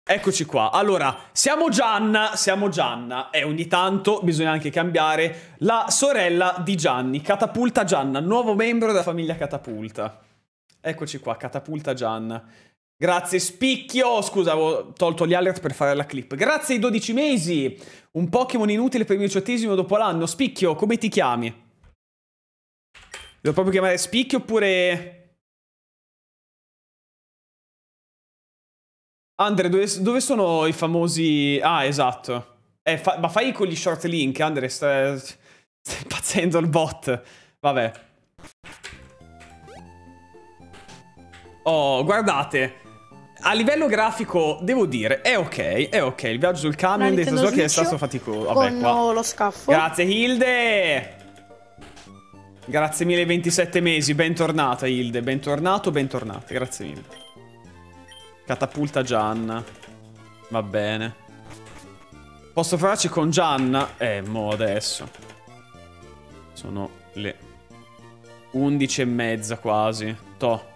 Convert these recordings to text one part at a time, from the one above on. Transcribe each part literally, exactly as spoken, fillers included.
Eccoci qua. Allora, siamo Gianna, siamo Gianna. E ogni tanto bisogna anche cambiare la sorella di Gianni. Catapulta Gianna, nuovo membro della famiglia Catapulta. Eccoci qua, Catapulta Gianna. Grazie Spicchio, scusa, avevo tolto gli alert per fare la clip. Grazie ai dodici mesi. Un Pokémon inutile per il diciottesimo dopo l'anno. Spicchio, come ti chiami? Devo proprio chiamare Spicchio oppure... Andre, dove, dove sono i famosi... Ah, esatto. Eh, fa, ma fai con gli short link, Andre, stai, stai impazzendo il bot. Vabbè. Oh, guardate. A livello grafico, devo dire, è ok, è ok. Il viaggio sul camion dei tesori è stato faticoso. Vabbè, con qua. lo scaffo. Grazie, Hilde. Grazie mille, ventisette mesi. Bentornata, Hilde. Bentornato, bentornata. Grazie mille. Catapulta Gianna. Va bene. Posso farci con Gianna? Eh, mo adesso. Sono le undici e mezza quasi. Toh.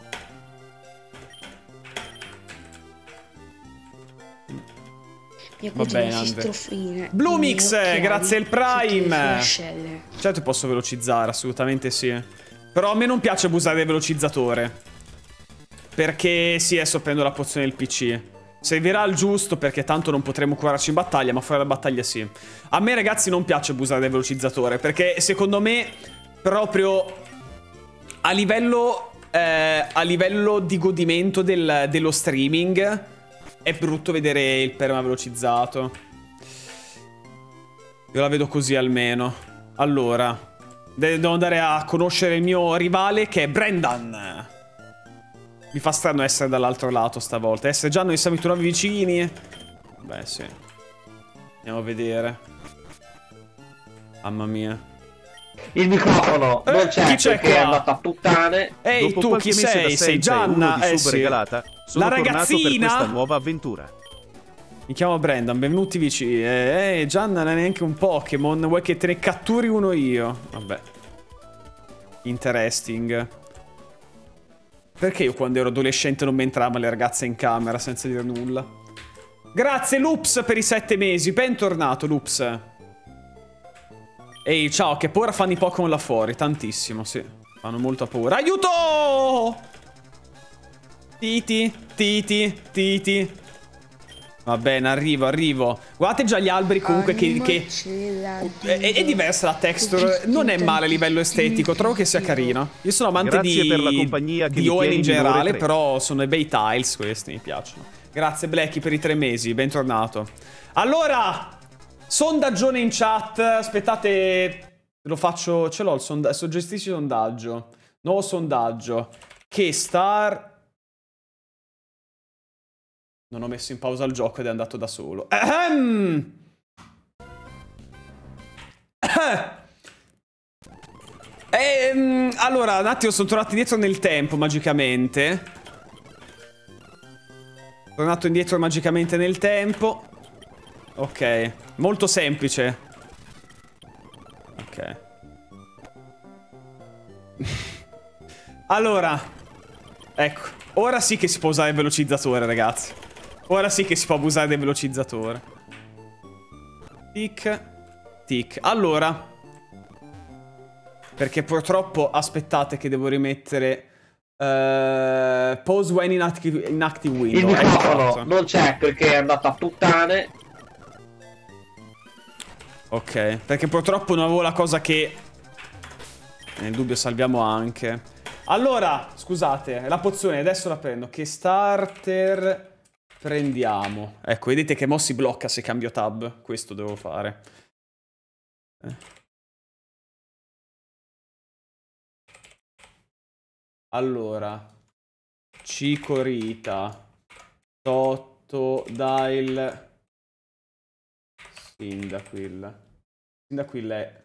Va bene, Andre. Blumix, grazie al Prime. Certo posso velocizzare, assolutamente sì. Però a me non piace abusare del velocizzatore. Perché sì, adesso prendo la pozione del P C. Servirà il giusto perché tanto non potremo curarci in battaglia, ma fuori dalla battaglia sì. A me ragazzi non piace abusare del velocizzatore perché secondo me proprio a livello, eh, a livello di godimento del, dello streaming è brutto vedere il perma velocizzato. Io la vedo così almeno. Allora, devo andare a conoscere il mio rivale che è Brendan. Mi fa strano essere dall'altro lato stavolta. Essere già noi siamo i tuoi nuovi vicini. Beh, sì. Andiamo a vedere. Mamma mia. Il microfono eh, non c'è perché qua? è andato a puttane. Ehi, tu chi sei? Sei Gianna? Eh, sì. Regalata, sono la ragazzina per questa nuova avventura. Mi chiamo Brendan, benvenuti vicini. Eh, eh, Gianna non è neanche un Pokémon. Vuoi che te ne catturi uno io? Vabbè. Interesting. Perché io quando ero adolescente non mi entravano le ragazze in camera senza dire nulla? Grazie Loops per i sette mesi. Bentornato Loops. Ehi, ciao, che paura fanno i Pokémon là fuori. Tantissimo, sì. Fanno molta paura. Aiuto! Titi, titi, titi. Va bene, arrivo, arrivo. Guardate già gli alberi comunque che... che è, è diversa la texture. Non è male a livello estetico. Trovo che sia carino. Io sono amante Grazie di... per la compagnia che di O L in generale, tre. però sono bei tiles questi, mi piacciono. Grazie Blacky per i tre mesi, bentornato. Allora, sondaggione in chat. Aspettate, lo faccio... Ce l'ho il sondaggio, gestisci il sondaggio. Nuovo sondaggio. Che star... Non ho messo in pausa il gioco ed è andato da solo. Ahem! Ehm, allora, un attimo, sono tornato indietro nel tempo, magicamente. Tornato indietro magicamente nel tempo. Ok, molto semplice. Ok. Allora, ecco, ora sì che si può usare il velocizzatore, ragazzi. Ora sì che si può abusare del velocizzatore. Tic, tic. Allora, perché purtroppo, aspettate che devo rimettere uh, pause when in active, in active window. Il microfono non c'è perché è andato a puttane. Ok, perché purtroppo non avevo la cosa che... Nel dubbio salviamo anche. Allora, scusate, la pozione adesso la prendo. Che starter... Prendiamo. Ecco, vedete che mo si blocca se cambio tab. Questo devo fare. Eh. Allora. Cicorita. Totodile. Cyndaquil. Cyndaquil è...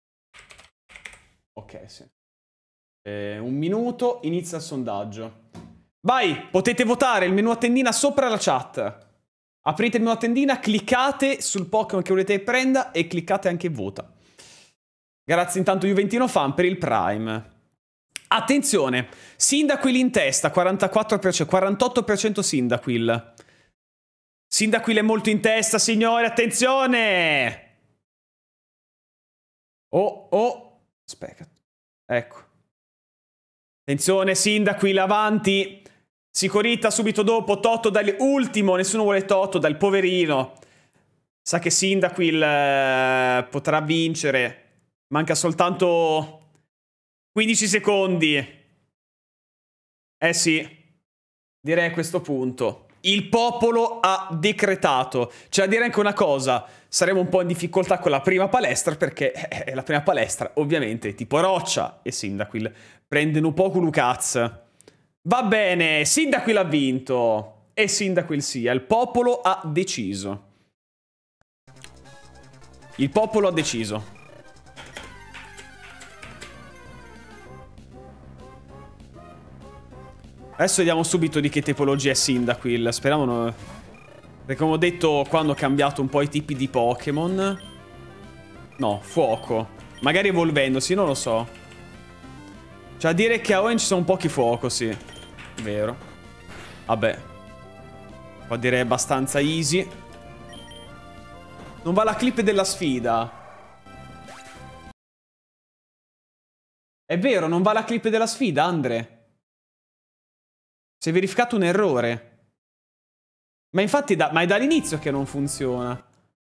Ok, sì. Eh, un minuto, inizia il sondaggio. Vai, potete votare il menu a tendina sopra la chat. Aprite il menu a tendina, cliccate sul Pokémon che volete prenda e cliccate anche vota. Grazie intanto Juventino Fan per il Prime. Attenzione, Cyndaquil in testa, quarantaquattro per cento, quarantotto per cento Cyndaquil. Cyndaquil è molto in testa, signori, attenzione! Oh, oh. Aspetta. Ecco. Attenzione, Cyndaquil avanti. Sicurita subito dopo. Totodile ultimo. Nessuno vuole Totodile, poverino. Sa che Cyndaquil eh, potrà vincere. Manca soltanto quindici secondi. Eh sì. Direi a questo punto. Il popolo ha decretato. C'è da dire anche una cosa. Saremo un po' in difficoltà con la prima palestra perché eh, la prima palestra ovviamente tipo Roccia e Cyndaquil prendono un po' Lucaz. Va bene, Cyndaquil ha vinto. E Cyndaquil sia. Il popolo ha deciso. Il popolo ha deciso. Adesso vediamo subito di che tipologia è Cyndaquil. Speriamo no... Perché come ho detto quando ho cambiato un po' i tipi di Pokémon. No, fuoco. Magari evolvendosi, non lo so. Cioè a dire che a Owen ci sono pochi fuoco, sì. Vero. Vabbè. Qua direi abbastanza easy. Non va la clip della sfida. È vero, non va la clip della sfida, Andre. Si è verificato un errore. Ma infatti da, ma è dall'inizio che non funziona.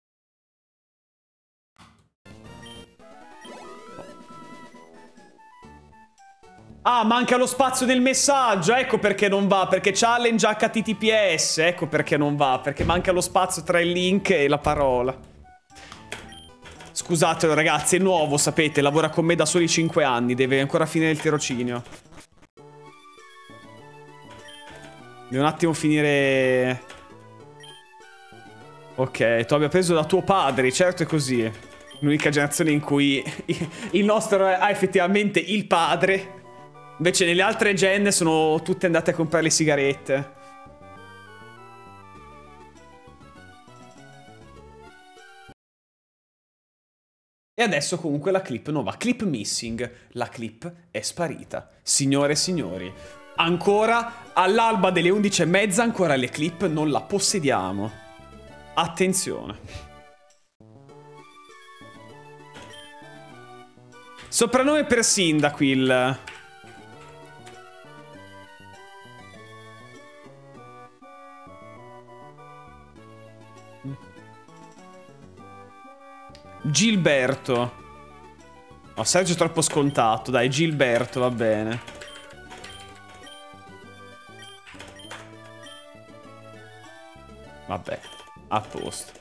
Ah, manca lo spazio del messaggio. Ecco perché non va. Perché challenge acca ti ti pi esse. Ecco perché non va. Perché manca lo spazio tra il link e la parola. Scusatelo ragazzi, è nuovo, sapete. Lavora con me da soli cinque anni. Deve ancora finire il tirocinio. Devo un attimo finire... Ok, tu abbia preso da tuo padre, certo è così. L'unica generazione in cui il nostro ha effettivamente il padre. Invece nelle altre gen sono tutte andate a comprare le sigarette. E adesso comunque la clip non va. Clip missing. La clip è sparita. Signore e signori. Ancora all'alba delle undici e mezza ancora le clip non la possediamo. Attenzione. Soprannome per Cyndaquil. Gilberto. Oh, Sergio è troppo scontato. Dai, Gilberto, va bene. Vabbè, a posto.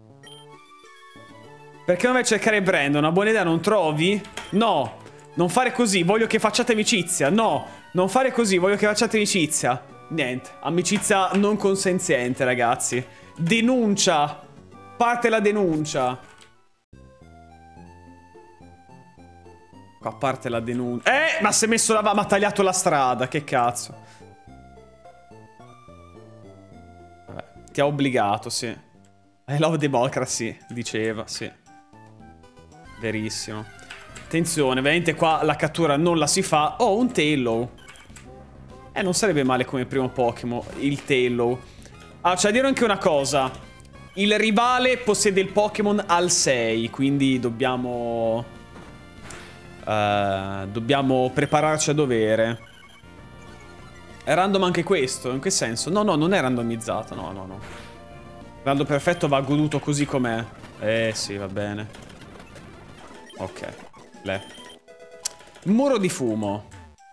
Perché non vai a cercare Brandon? Una buona idea, non trovi? No, non fare così, voglio che facciate amicizia. No, non fare così, voglio che facciate amicizia. Niente, amicizia non consenziente, ragazzi. Denuncia. Parte la denuncia. Qua parte la denuncia. Eh, ma si è messo la... ma ha tagliato la strada, che cazzo. Ti ha obbligato, sì. I love democracy, diceva, sì. Verissimo. Attenzione, veramente qua la cattura non la si fa. Oh, un Taillow. Eh, non sarebbe male come primo Pokémon, il Taillow. Ah, c'è da dire anche una cosa. Il rivale possiede il Pokémon al sei, quindi dobbiamo... Uh, dobbiamo prepararci a dovere. È random anche questo? In che senso? No, no, non è randomizzato. No, no, no. Random perfetto va goduto così com'è. Eh, sì, va bene. Ok. Le. Muro di fumo.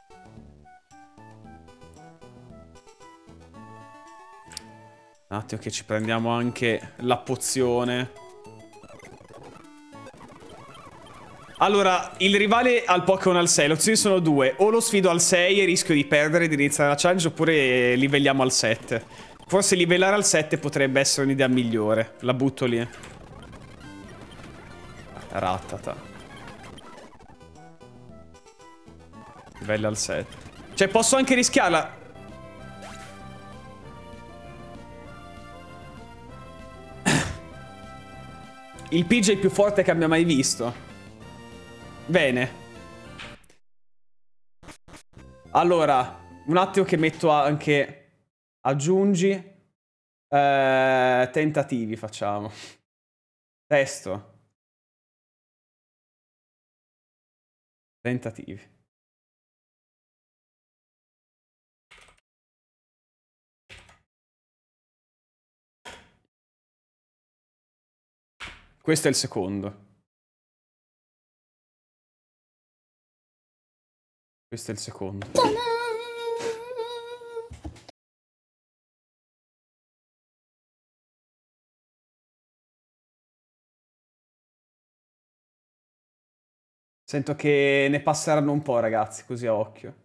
Un attimo che ci prendiamo anche la pozione. Allora, il rivale al Pokémon al sei, le opzioni sono due. O lo sfido al sei e rischio di perdere, di iniziare la challenge, oppure livelliamo al sette. Forse livellare al sette potrebbe essere un'idea migliore. La butto lì. Rattata. Livello al sette. Cioè, posso anche rischiarla. Il P J più forte che abbia mai visto. Bene. Allora, un attimo che metto anche... Aggiungi. Eh, tentativi facciamo. Testo. Tentativi. Questo è il secondo. Questo è il secondo. Sento che ne passeranno un po', ragazzi, così a occhio.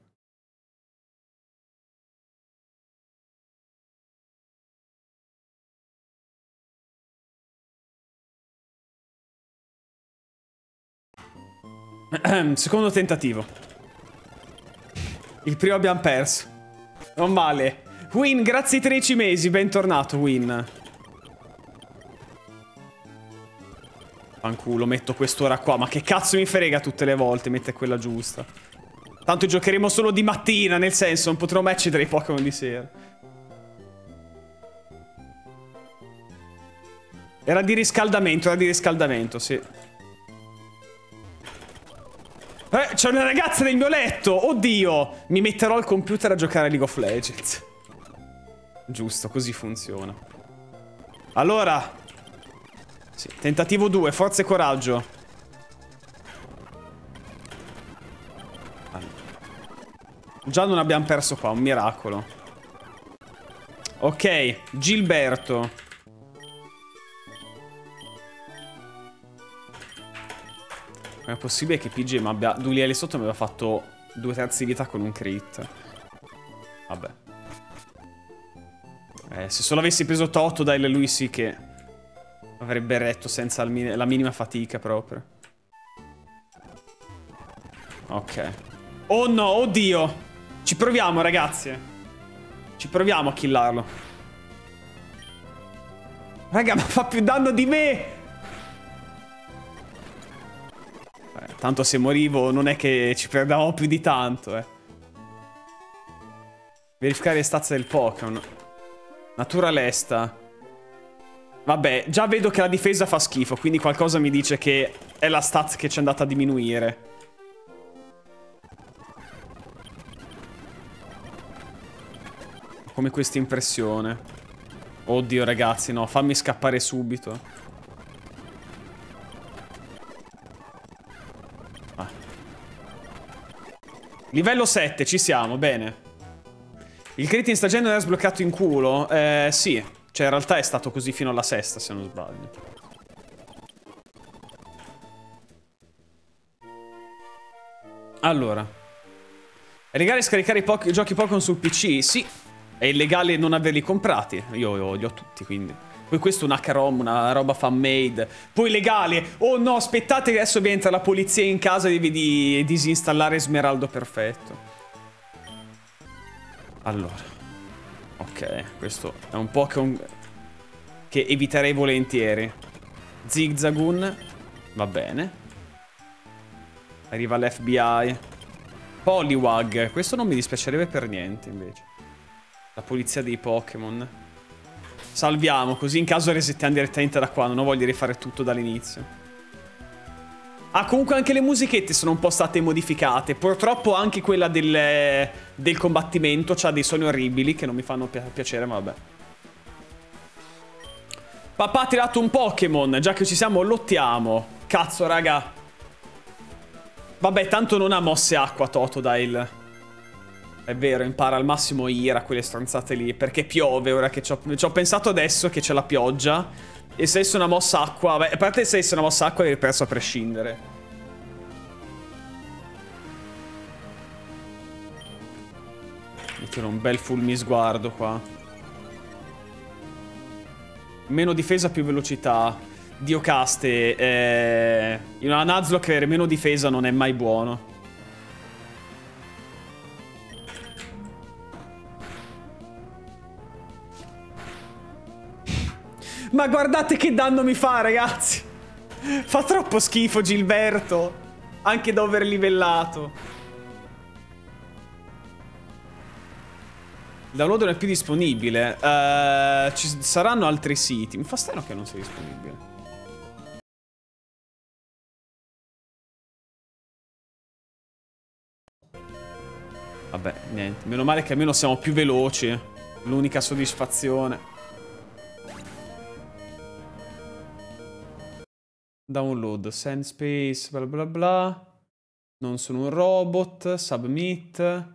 Secondo tentativo. Il primo abbiamo perso. Non male. Win, grazie ai tredici mesi. Bentornato, Win. Fanculo, metto quest'ora qua. Ma che cazzo mi frega tutte le volte? Mette quella giusta. Tanto giocheremo solo di mattina, nel senso, non potrò mai accedere ai Pokémon di sera. Era di riscaldamento, era di riscaldamento, sì. Eh, c'è una ragazza nel mio letto! Oddio! Mi metterò al computer a giocare a League of Legends. Giusto, così funziona. Allora... Sì, tentativo due, forza e coraggio. Allora. Già non abbiamo perso qua, un miracolo. Ok, Gilberto. È possibile che P G M abbia... Dulia lì sotto mi aveva fatto due terzi di vita con un crit. Vabbè. Eh, se solo avessi preso Totodile, lui sì che avrebbe retto senza min la minima fatica proprio. Ok. Oh no, oddio. Ci proviamo, ragazzi. Ci proviamo a killarlo. Raga, ma fa più danno di me. Tanto se morivo non è che ci perdavamo più di tanto, eh. Verificare le stazze del Pokémon. Natura lesta. Vabbè, già vedo che la difesa fa schifo, quindi qualcosa mi dice che è la stat che ci è andata a diminuire. Come questa impressione. Oddio, ragazzi, no, fammi scappare subito. Livello sette, ci siamo, bene. Il crit in stagione era sbloccato in culo? Eh, sì. Cioè, in realtà è stato così fino alla sesta, se non sbaglio. Allora. È legale scaricare i po giochi Pokémon sul P C? Sì. È illegale non averli comprati. Io li ho tutti, quindi. Poi questo è un H-ROM, una roba fan-made. Poi legale. Oh no, aspettate che adesso vi entra la polizia in casa e devi di disinstallare Smeraldo Perfetto. Allora. Ok, questo è un Pokémon che eviterei volentieri. Zigzagoon. Va bene. Arriva l'F B I. Poliwag. Questo non mi dispiacerebbe per niente, invece. La polizia dei Pokémon. Salviamo, così in caso resettiamo direttamente da qua. Non ho voglia di rifare tutto dall'inizio. Ah, comunque anche le musichette sono un po' state modificate. Purtroppo anche quella del, del combattimento c'ha dei suoni orribili che non mi fanno pi piacere, ma vabbè. Papà ha tirato un Pokémon. Già che ci siamo, lottiamo. Cazzo, raga. Vabbè, tanto non ha mosse acqua Totodile. È vero, impara al massimo Ira, quelle stronzate lì. Perché piove, ora che ci ho, ci ho pensato adesso che c'è la pioggia. E se essere una mossa acqua... Beh, a parte se essere una mossa acqua avevi perso a prescindere. Mettere un bel fulmisguardo qua. Meno difesa, più velocità. Dio caste. Eh... In una Nuzlocke avere meno difesa non è mai buono. Ma guardate che danno mi fa, ragazzi. Fa troppo schifo Gilberto. Anche da over livellato. Il download non è più disponibile. Uh, ci saranno altri siti. Mi fa strano che non sia disponibile. Vabbè, niente. Meno male che almeno siamo più veloci. L'unica soddisfazione. Download, send space, bla bla bla. Non sono un robot. Submit.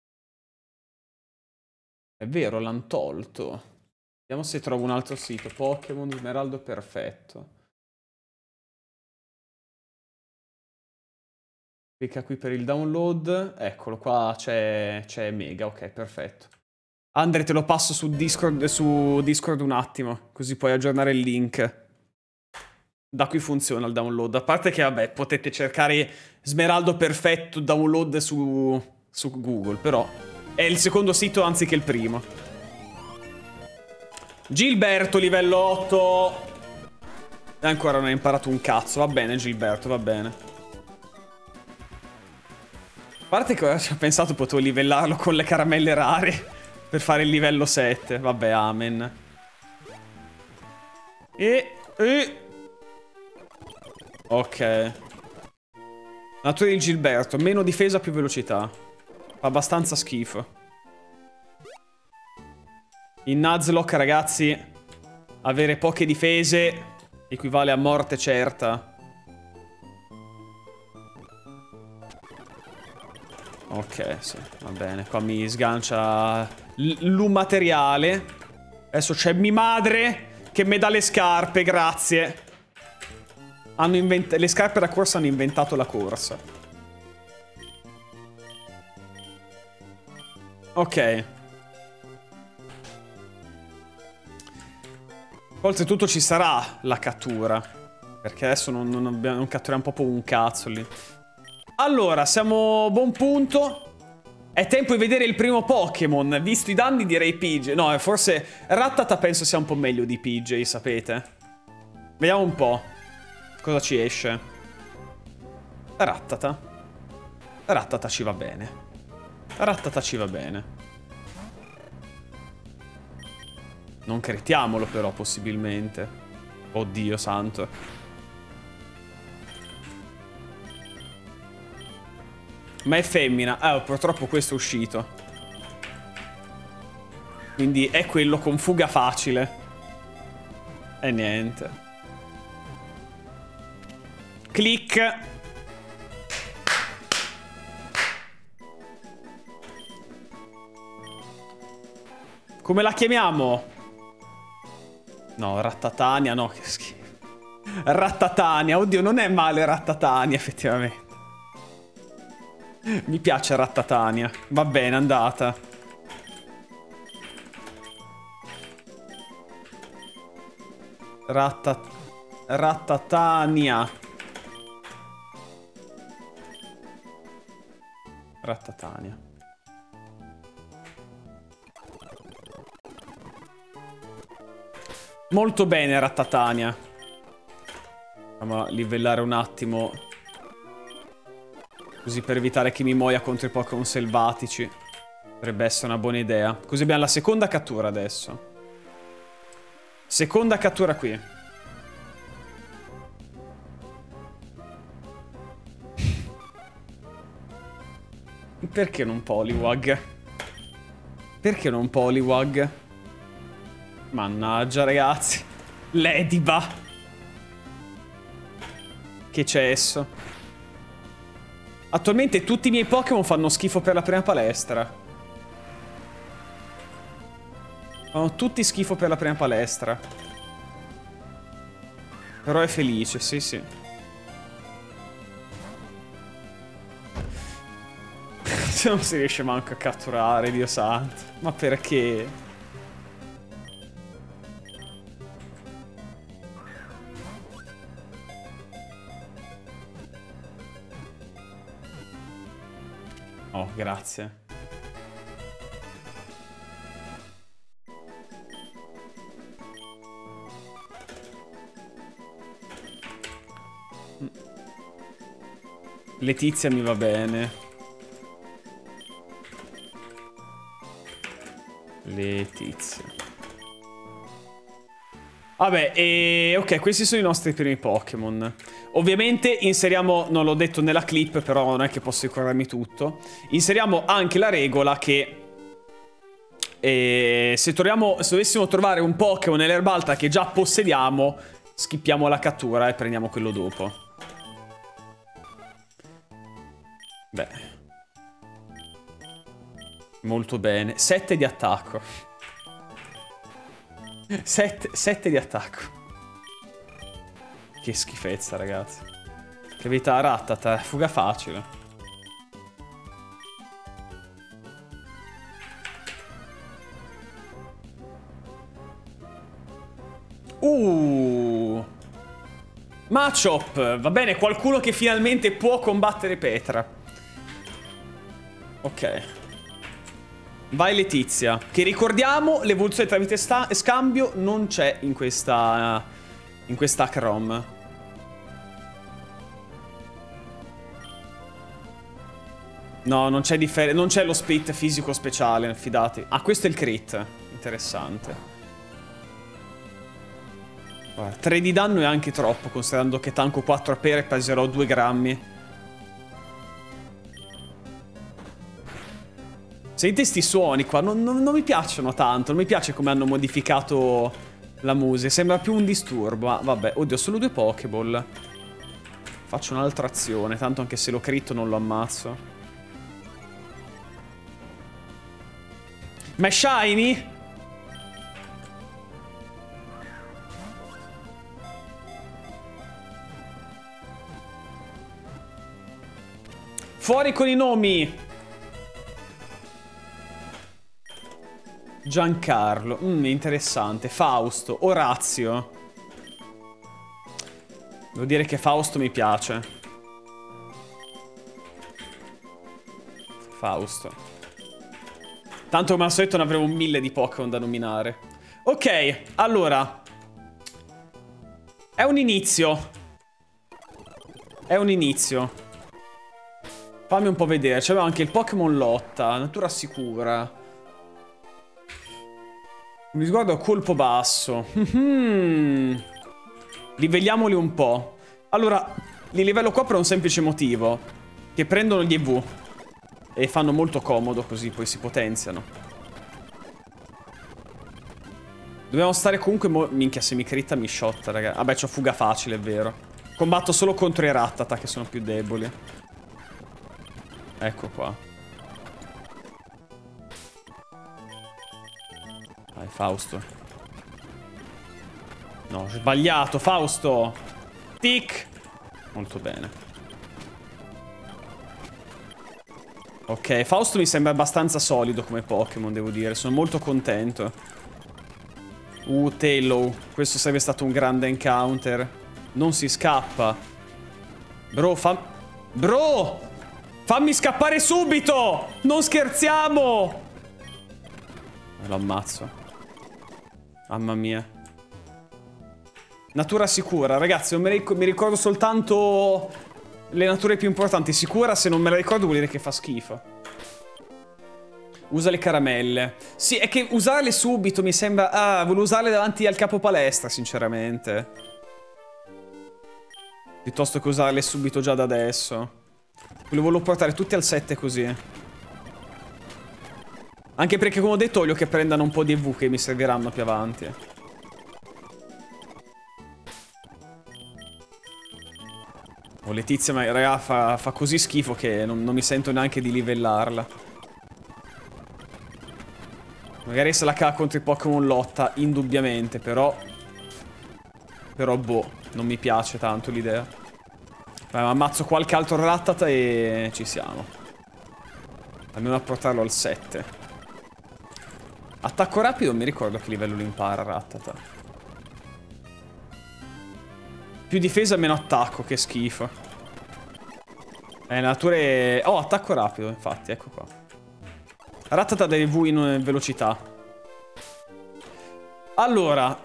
È vero, l'hanno tolto. Vediamo se trovo un altro sito. Pokémon Smeraldo perfetto. Clicca qui per il download. Eccolo qua, c'è Mega. Ok, perfetto. Andre, te lo passo su Discord, su Discord un attimo. Così puoi aggiornare il link. Da qui funziona il download. A parte che, vabbè, potete cercare Smeraldo perfetto download su, su Google, però... È il secondo sito anziché il primo. Gilberto, livello otto. E ancora non hai imparato un cazzo. Va bene, Gilberto, va bene. A parte che ora ci ho pensato, potevo livellarlo con le caramelle rare per fare il livello sette. Vabbè, amen. E... e... Ok. Natura di Gilberto. Meno difesa, più velocità. Fa abbastanza schifo. In Nuzlocke, ragazzi, avere poche difese equivale a morte certa. Ok, sì, va bene. Qua mi sgancia l'U materiale. Adesso c'è mia madre che mi dà le scarpe, grazie. Hanno inventato... Le scarpe da corsa hanno inventato la corsa. Ok. Oltretutto ci sarà la cattura. Perché adesso non, non, abbiamo, non catturiamo proprio un cazzo lì. Allora, siamo a buon punto. È tempo di vedere il primo Pokémon. Visto i danni direi P J. No, forse Rattata penso sia un po' meglio di P J, sapete? Vediamo un po' cosa ci esce. Rattata. Rattata ci va bene. Rattata ci va bene. Non critiamolo però, possibilmente. Oddio santo. Ma è femmina. Ah, purtroppo questo è uscito. Quindi è quello con fuga facile. E niente. Click. Come la chiamiamo? No, Rattatania, no, che schifo. Rattatania, oddio, non è male Rattatania, effettivamente. Mi piace Rattatania. Va bene, andata. Rattat... Rattatania. Rattatania. Molto bene, Rattatania. Andiamo a livellare un attimo. Così per evitare che mi muoia contro i Pokémon selvatici. Potrebbe essere una buona idea. Così abbiamo la seconda cattura adesso. Seconda cattura qui. Perché non Poliwag? Perché non Poliwag? Mannaggia, ragazzi. Ladyba. Che cesso. Attualmente tutti i miei Pokémon fanno schifo per la prima palestra. Fanno tutti schifo per la prima palestra. Però è felice, sì, sì. Se non si riesce manco a catturare, Dio santo. Ma perché? Oh, grazie. Letizia mi va bene. Letizia. Vabbè, e... ok, questi sono i nostri primi Pokémon. Ovviamente inseriamo, non l'ho detto nella clip, però non è che posso ricordarmi tutto. Inseriamo anche la regola che... E se, troviamo, se dovessimo trovare un Pokémon nell'erba alta che già possediamo, skippiamo la cattura e prendiamo quello dopo. Beh. Molto bene. sette di attacco. sette di attacco. Che schifezza, ragazzi. Che vita Rattata. Fuga facile. Uh. Machop. Va bene, qualcuno che finalmente può combattere Petra. Ok. Vai Letizia. Che ricordiamo, l'evoluzione tramite scambio non c'è in questa... In questa Chrome. No, non c'è differenza. Non c'è lo split fisico speciale, fidati. Ah, questo è il crit. Interessante. Guarda, tre di danno è anche troppo, considerando che tanco quattro a pere e peserò due grammi. Senti sti suoni qua, non, non, non mi piacciono tanto. Non mi piace come hanno modificato la musica. Sembra più un disturbo. Ma vabbè, oddio, solo due Pokéball. Faccio un'altra azione, tanto anche se lo critto non lo ammazzo. Ma è shiny? Fuori con i nomi! Giancarlo, mm, interessante. Fausto, Orazio. Devo dire che Fausto mi piace. Fausto. Tanto come al solito ne avremo un mille di Pokémon da nominare. Ok, allora. È un inizio. È un inizio. Fammi un po' vedere. C'aveva anche il Pokémon lotta. Natura sicura. Mi sguardo a colpo basso. Mm-hmm. Livelliamoli un po'. Allora, li livello qua per un semplice motivo. Che prendono gli E V. E fanno molto comodo così, poi si potenziano. Dobbiamo stare comunque... Mo minchia, se mi critta mi shot, raga. Vabbè, c'ho fuga facile, è vero. Combatto solo contro i Rattata, che sono più deboli. Ecco qua. Vai, Fausto. No, ho sbagliato, Fausto. Tic. Molto bene. Ok, Fausto mi sembra abbastanza solido come Pokémon, devo dire. Sono molto contento. Uh, Taillow. Questo sarebbe stato un grande encounter. Non si scappa. Bro, fa... Bro! Fammi scappare subito! Non scherziamo! Lo ammazzo. Mamma mia. Natura sicura, ragazzi, non mi, ric mi ricordo soltanto le nature più importanti. Sicura, se non me la ricordo vuol dire che fa schifo. Usa le caramelle. Sì, è che usarle subito mi sembra... Ah, volevo usarle davanti al capo palestra, sinceramente. Piuttosto che usarle subito già da adesso. Volevo portare tutti al sette così. Anche perché, come ho detto, voglio che prendano un po' di E V che mi serviranno più avanti. Oh, Letizia, ma raga, fa, fa così schifo che non, non mi sento neanche di livellarla. Magari se la cava contro i Pokémon lotta, indubbiamente, però... Però, boh, non mi piace tanto l'idea. Beh, ammazzo qualche altro Rattata e ci siamo. Almeno a portarlo al sette. Attacco rapido, non mi ricordo a che livello lo impara Rattata. Più difesa, meno attacco, che schifo. Eh, natura è... Oh, attacco rapido, infatti, ecco qua. Rattata deve V in velocità. Allora...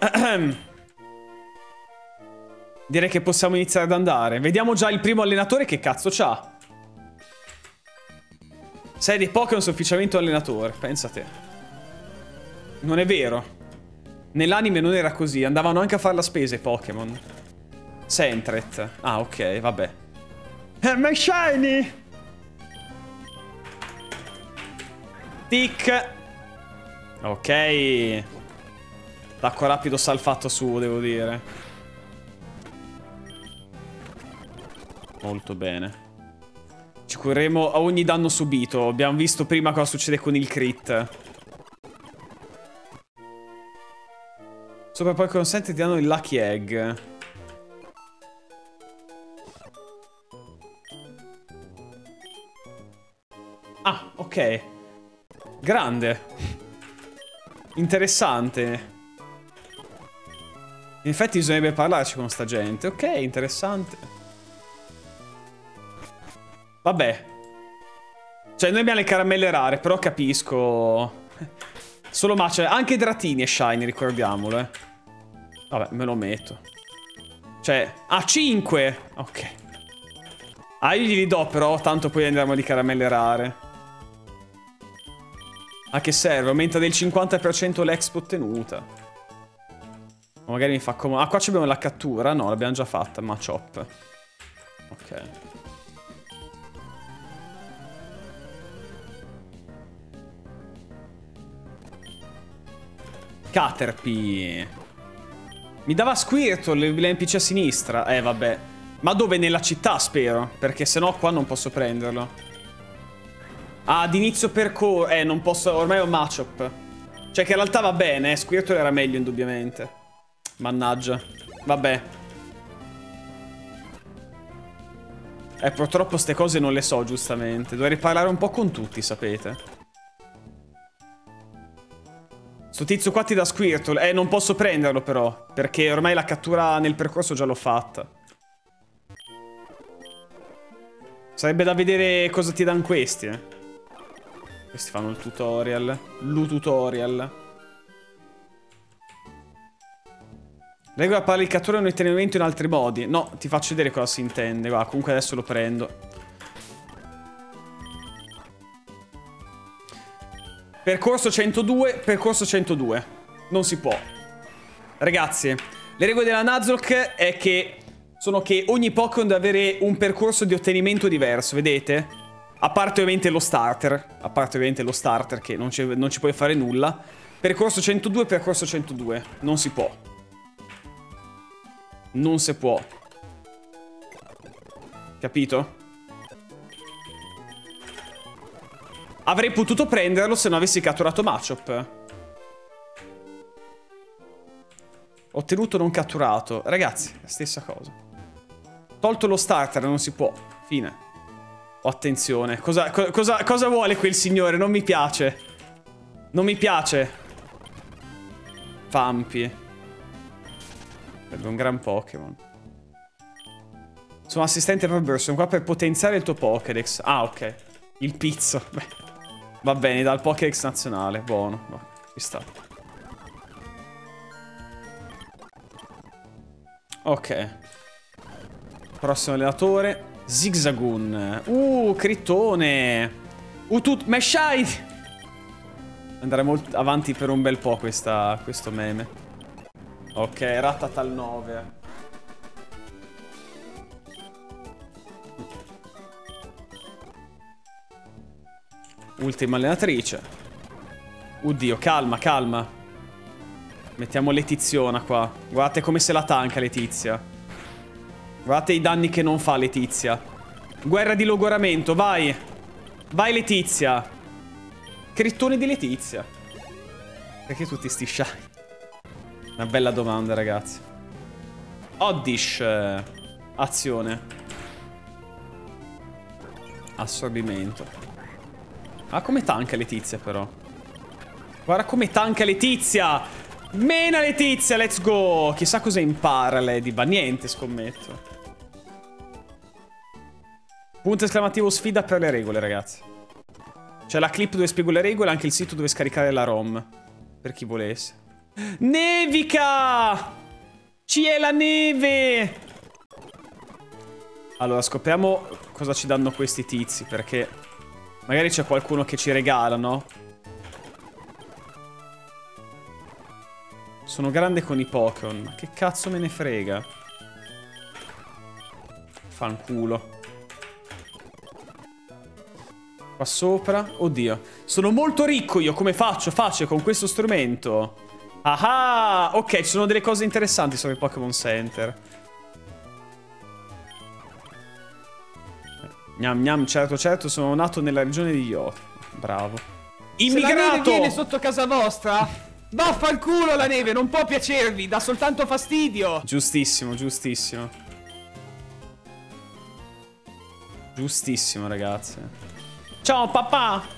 Direi che possiamo iniziare ad andare. Vediamo già il primo allenatore che cazzo c'ha. Sei dei Pokémon su ufficialmente un allenatore. Pensa a te. Non è vero. Nell'anime non era così. Andavano anche a fare la spesa i Pokémon. Sentret. Ah, ok, vabbè. Eh, ma shiny! Tic. Ok. Attacco rapido salfato su, devo dire. Molto bene. Ci cureremo a ogni danno subito. Abbiamo visto prima cosa succede con il crit. Sopra poi consente ti danno il Lucky Egg. Ah, ok. Grande. Interessante. In effetti bisognerebbe parlarci con sta gente. Ok, interessante. Vabbè. Cioè, noi abbiamo le caramelle rare, però capisco. Solo match. Anche Dratini e Shiny, ricordiamolo, eh. Vabbè, me lo metto. Cioè, ah, cinque! Ok. Ah, io glieli do, però, tanto poi andiamo di caramelle rare. A che serve? Aumenta del cinquanta per cento l'exp ottenuta. O magari mi fa comodo. Ah, qua abbiamo la cattura. No, l'abbiamo già fatta, ma chop. Ok. Caterpie. Mi dava Squirtle, l'N P C a sinistra. Eh, vabbè. Ma dove? Nella città, spero. Perché sennò qua non posso prenderlo. Ah, ad inizio percorso. Eh, non posso. Ormai è un matchup. Cioè, che in realtà va bene, eh. Squirtle era meglio, indubbiamente. Mannaggia. Vabbè. Eh, purtroppo ste cose non le so, giustamente. Dovrei parlare un po' con tutti, sapete. Sto tizio qua ti dà Squirtle. Eh, non posso prenderlo, però. Perché ormai la cattura nel percorso già l'ho fatta. Sarebbe da vedere cosa ti danno questi, eh. Questi fanno il tutorial. Lu tutorial. Regola parla di cattura e ottenimento in altri modi. No, ti faccio vedere cosa si intende. Guarda, comunque adesso lo prendo. Percorso centodue, percorso centodue. Non si può. Ragazzi, le regole della Nuzlocke è che sono che ogni Pokémon deve avere un percorso di ottenimento diverso, vedete? A parte ovviamente lo starter. A parte ovviamente lo starter che non ci, non ci puoi fare nulla. Percorso centodue, percorso centodue. Non si può. Non si può. Capito? Avrei potuto prenderlo se non avessi catturato Machop. Ottenuto non catturato. Ragazzi, la stessa cosa. Tolto lo starter, non si può. Fine. Oh, attenzione. Cosa, co cosa, cosa vuole quel signore? Non mi piace. Non mi piace. Fampi. Sarebbe un gran Pokémon. Sono assistente proprio, sono qua per potenziare il tuo Pokédex. Ah, ok. Il pizzo. Beh. Va bene, dal Pokédex nazionale. Buono. No, ci sta. Ok. Prossimo allenatore. Zigzagoon. Uh, Crittone. Uh, tut... Meshai. Andrà molto avanti per un bel po' questa, questo meme. Ok, Rattata al nove. Ultima allenatrice. Oddio, calma, calma. Mettiamo Letiziona qua. Guardate come se la tanca Letizia. Guardate i danni che non fa Letizia. Guerra di logoramento, vai. Vai Letizia. Crittone di Letizia. Perché tutti sti shy? Una bella domanda, ragazzi. Oddish. Azione. Assorbimento. Ah, come tanca Letizia, però. Guarda come tanca Letizia. Mena Letizia, let's go. Chissà cosa impara lei di... Niente, scommetto. Punto esclamativo sfida per le regole, ragazzi. C'è la clip dove spiego le regole, anche il sito dove scaricare la ROM. Per chi volesse. Nevica! C'è la neve! Allora, scopriamo cosa ci danno questi tizi, perché... Magari c'è qualcuno che ci regala, no? Sono grande con i Pokémon. Ma che cazzo me ne frega? Fanculo. Qua sopra. Oddio. Sono molto ricco io. Come faccio? Facile con questo strumento. Ah, ok, ci sono delle cose interessanti sopra il Pokémon Center. Gnam gnam, certo certo, sono nato nella regione di Yoto. Bravo. Immigrato! Se la neve viene sotto casa vostra, vaffanculo la neve, non può piacervi, dà soltanto fastidio. Giustissimo, giustissimo. Giustissimo, ragazzi. Ciao, papà!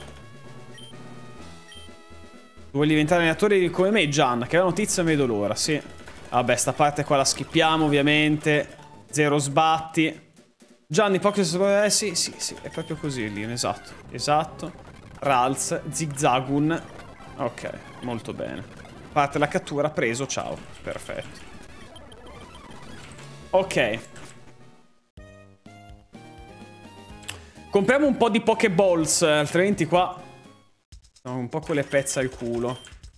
Tu vuoi diventare allenatore come me, Gian? Che è la notizia, non vedo l'ora, sì. Vabbè, sta parte qua la skippiamo, ovviamente. Zero sbatti. Gianni, Pokémon... Eh, sì, sì, sì, è proprio così lì, esatto. Esatto. Ralz, Zigzagun. Ok, molto bene. Parte la cattura, preso, ciao. Perfetto. Ok. Compriamo un po' di Pokéballs, altrimenti qua... Sono un po' con le pezze al culo.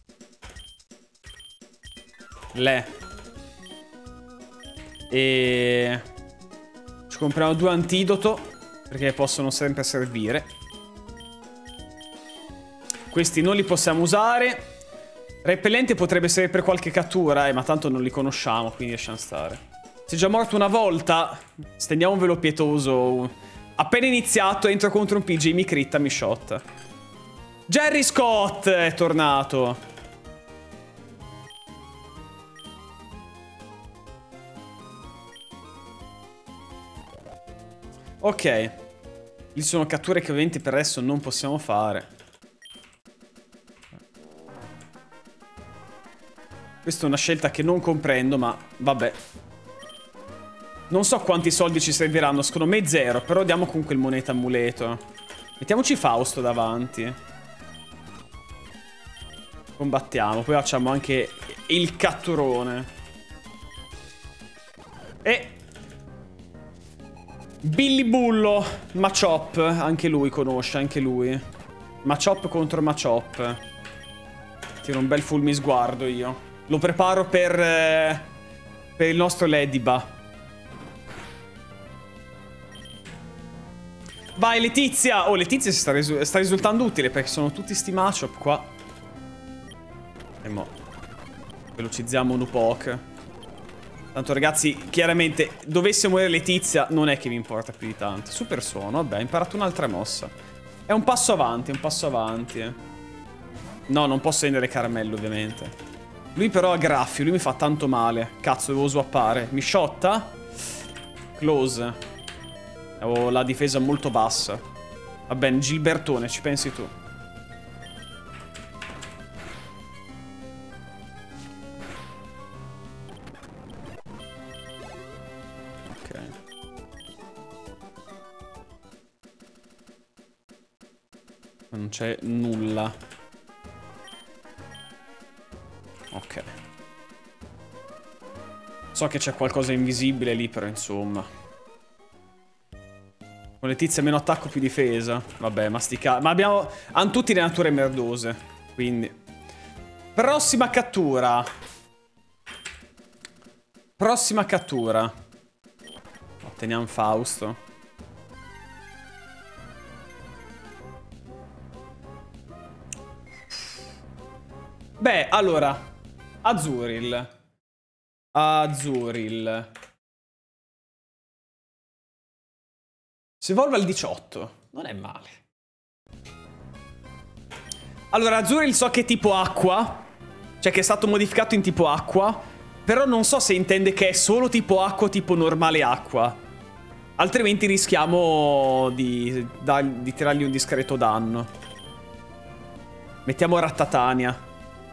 Le. E... Ci compriamo due antidoto, perché possono sempre servire. Questi non li possiamo usare. Repellente potrebbe essere per qualche cattura, eh, ma tanto non li conosciamo, quindi lasciamo stare. Sei già morto una volta. Stendiamo un velo pietoso. Appena iniziato, entro contro un P J, mi critta, mi shot. Jerry Scott è tornato. Ok. Lì sono catture che ovviamente per adesso non possiamo fare. Questa è una scelta che non comprendo, ma vabbè. Non so quanti soldi ci serviranno, secondo me zero, però diamo comunque il moneta amuleto. Mettiamoci Fausto davanti. Combattiamo, poi facciamo anche il catturone. E... Billy Bullo, Machop, anche lui conosce, anche lui. Machop contro Machop. Tiro un bel fulmisguardo io. Lo preparo per... Eh, per il nostro Ladyba. Vai Letizia! Oh, Letizia si sta, risu sta risultando utile perché sono tutti sti Machop qua. E mo velocizziamo un poco. Tanto ragazzi, chiaramente dovesse morire Letizia non è che mi importa più di tanto. Super suono, vabbè, ho imparato un'altra mossa. È un passo avanti, è un passo avanti. No, non posso vendere caramello ovviamente. Lui però ha graffio, lui mi fa tanto male. Cazzo, devo swappare. Mi shotta? Close. Avevo la difesa molto bassa. Va bene, Gilbertone, ci pensi tu. Ok. Non c'è nulla. Ok. So che c'è qualcosa invisibile lì, però insomma. Con Letizia meno attacco più difesa. Vabbè, mastica. Ma abbiamo... hanno tutti le nature merdose. Quindi. Prossima cattura. Prossima cattura. Otteniamo Fausto. Beh, allora. Azuril. Azuril. Si evolve al diciotto. Non è male. Allora, Azuril so che è tipo acqua. Cioè che è stato modificato in tipo acqua. Però non so se intende che è solo tipo acqua o tipo normale acqua. Altrimenti rischiamo di, da, di tirargli un discreto danno. Mettiamo Rattatania.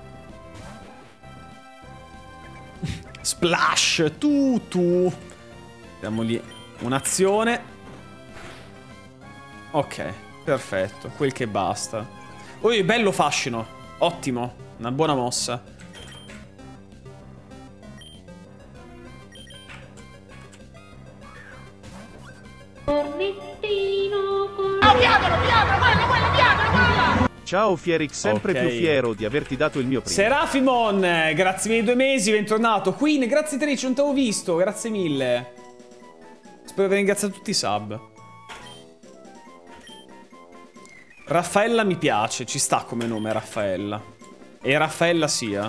Splash, tu, tu. Diamogli un'azione. Ok, perfetto, quel che basta. Oh, bello fascino. Ottimo, una buona mossa. Ciao Fierix, sempre Okay. più fiero di averti dato il mio primo. Serafimon, grazie mille due mesi, bentornato. Queen, grazie Trici, non t'avevo visto, grazie mille. Spero di ringraziare tutti i sub. Raffaella mi piace, ci sta come nome Raffaella. E Raffaella sia.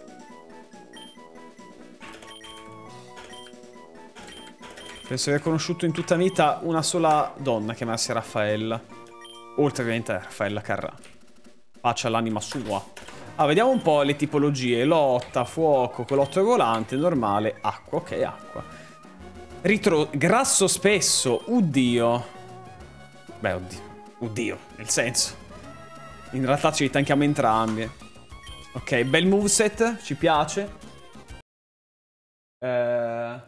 Penso di aver conosciuto in tutta la vita una sola donna chiamarsi Raffaella. Oltre ovviamente a Raffaella Carrà. Pace all'anima sua. Ah, vediamo un po' le tipologie. Lotta, fuoco, colotto volante, normale, acqua. Ok, acqua. Ritro... Grasso spesso. Uddio. Beh, oddio. Uddio, nel senso. In realtà ce li tanchiamo entrambi. Ok, bel moveset, ci piace. Eh...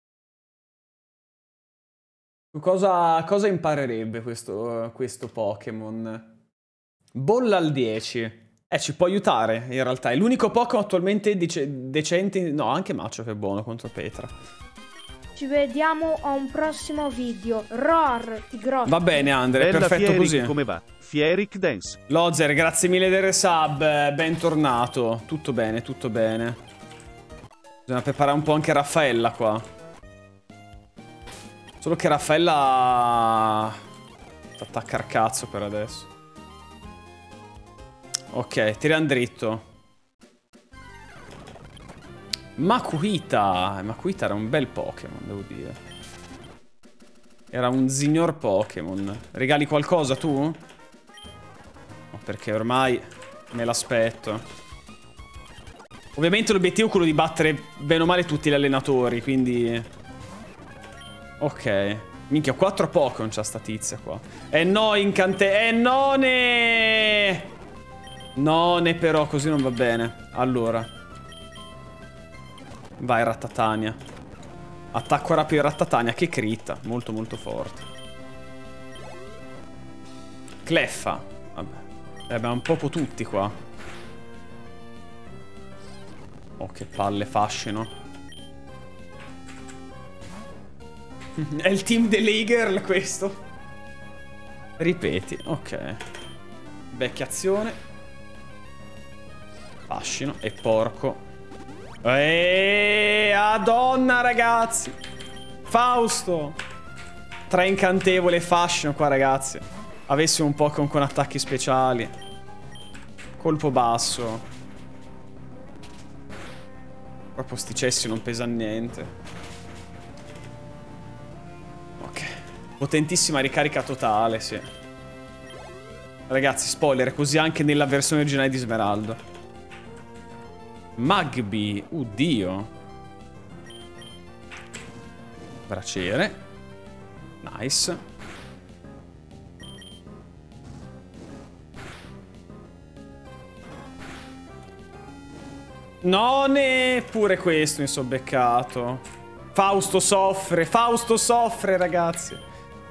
Cosa, cosa imparerebbe questo, questo Pokémon? Bolla al dieci. Eh, ci può aiutare, in realtà. È l'unico Pokémon attualmente dice, decente... No, anche Macho che è buono contro Petra. Ci vediamo a un prossimo video. Roar, Tigrotto. Va bene, Andre, Bella perfetto Fieric, così. come va? Fieric Dance. Lozer, grazie mille del resub, bentornato. Tutto bene, tutto bene. Bisogna preparare un po' anche Raffaella qua. Solo che Raffaella... ti attacca al cazzo per adesso. Ok, tiriamo dritto. Makuhita. Makuhita era un bel Pokémon, devo dire. Era un signor Pokémon. Regali qualcosa tu? No, perché ormai me l'aspetto. Ovviamente l'obiettivo è quello di battere bene o male tutti gli allenatori, quindi... Ok. Minchia, quattro Pokémon c'ha sta tizia qua. Eh no, incante... Eh none! None però, così non va bene. Allora. Vai, Rattatania. Attacco rapido Rattatania, che critta. Molto molto forte. Cleffa. Vabbè. Eh, abbiamo un po' tutti qua. Oh, che palle, fascino. È il team delle e-girl questo. Ripeti, ok. Vecchia azione. Fascino e porco. Eeeh, Madonna ragazzi. Fausto. Tre incantevole e fascino qua ragazzi. Avessimo un Pokémon con attacchi speciali. Colpo basso. Proprio sti cessi non pesa niente. Potentissima ricarica totale, sì. Ragazzi, spoiler, così anche nella versione originale di Smeraldo. Magby, oddio. Braciere. Nice. Non è pure questo mi sono beccato. Fausto soffre, Fausto soffre, ragazzi.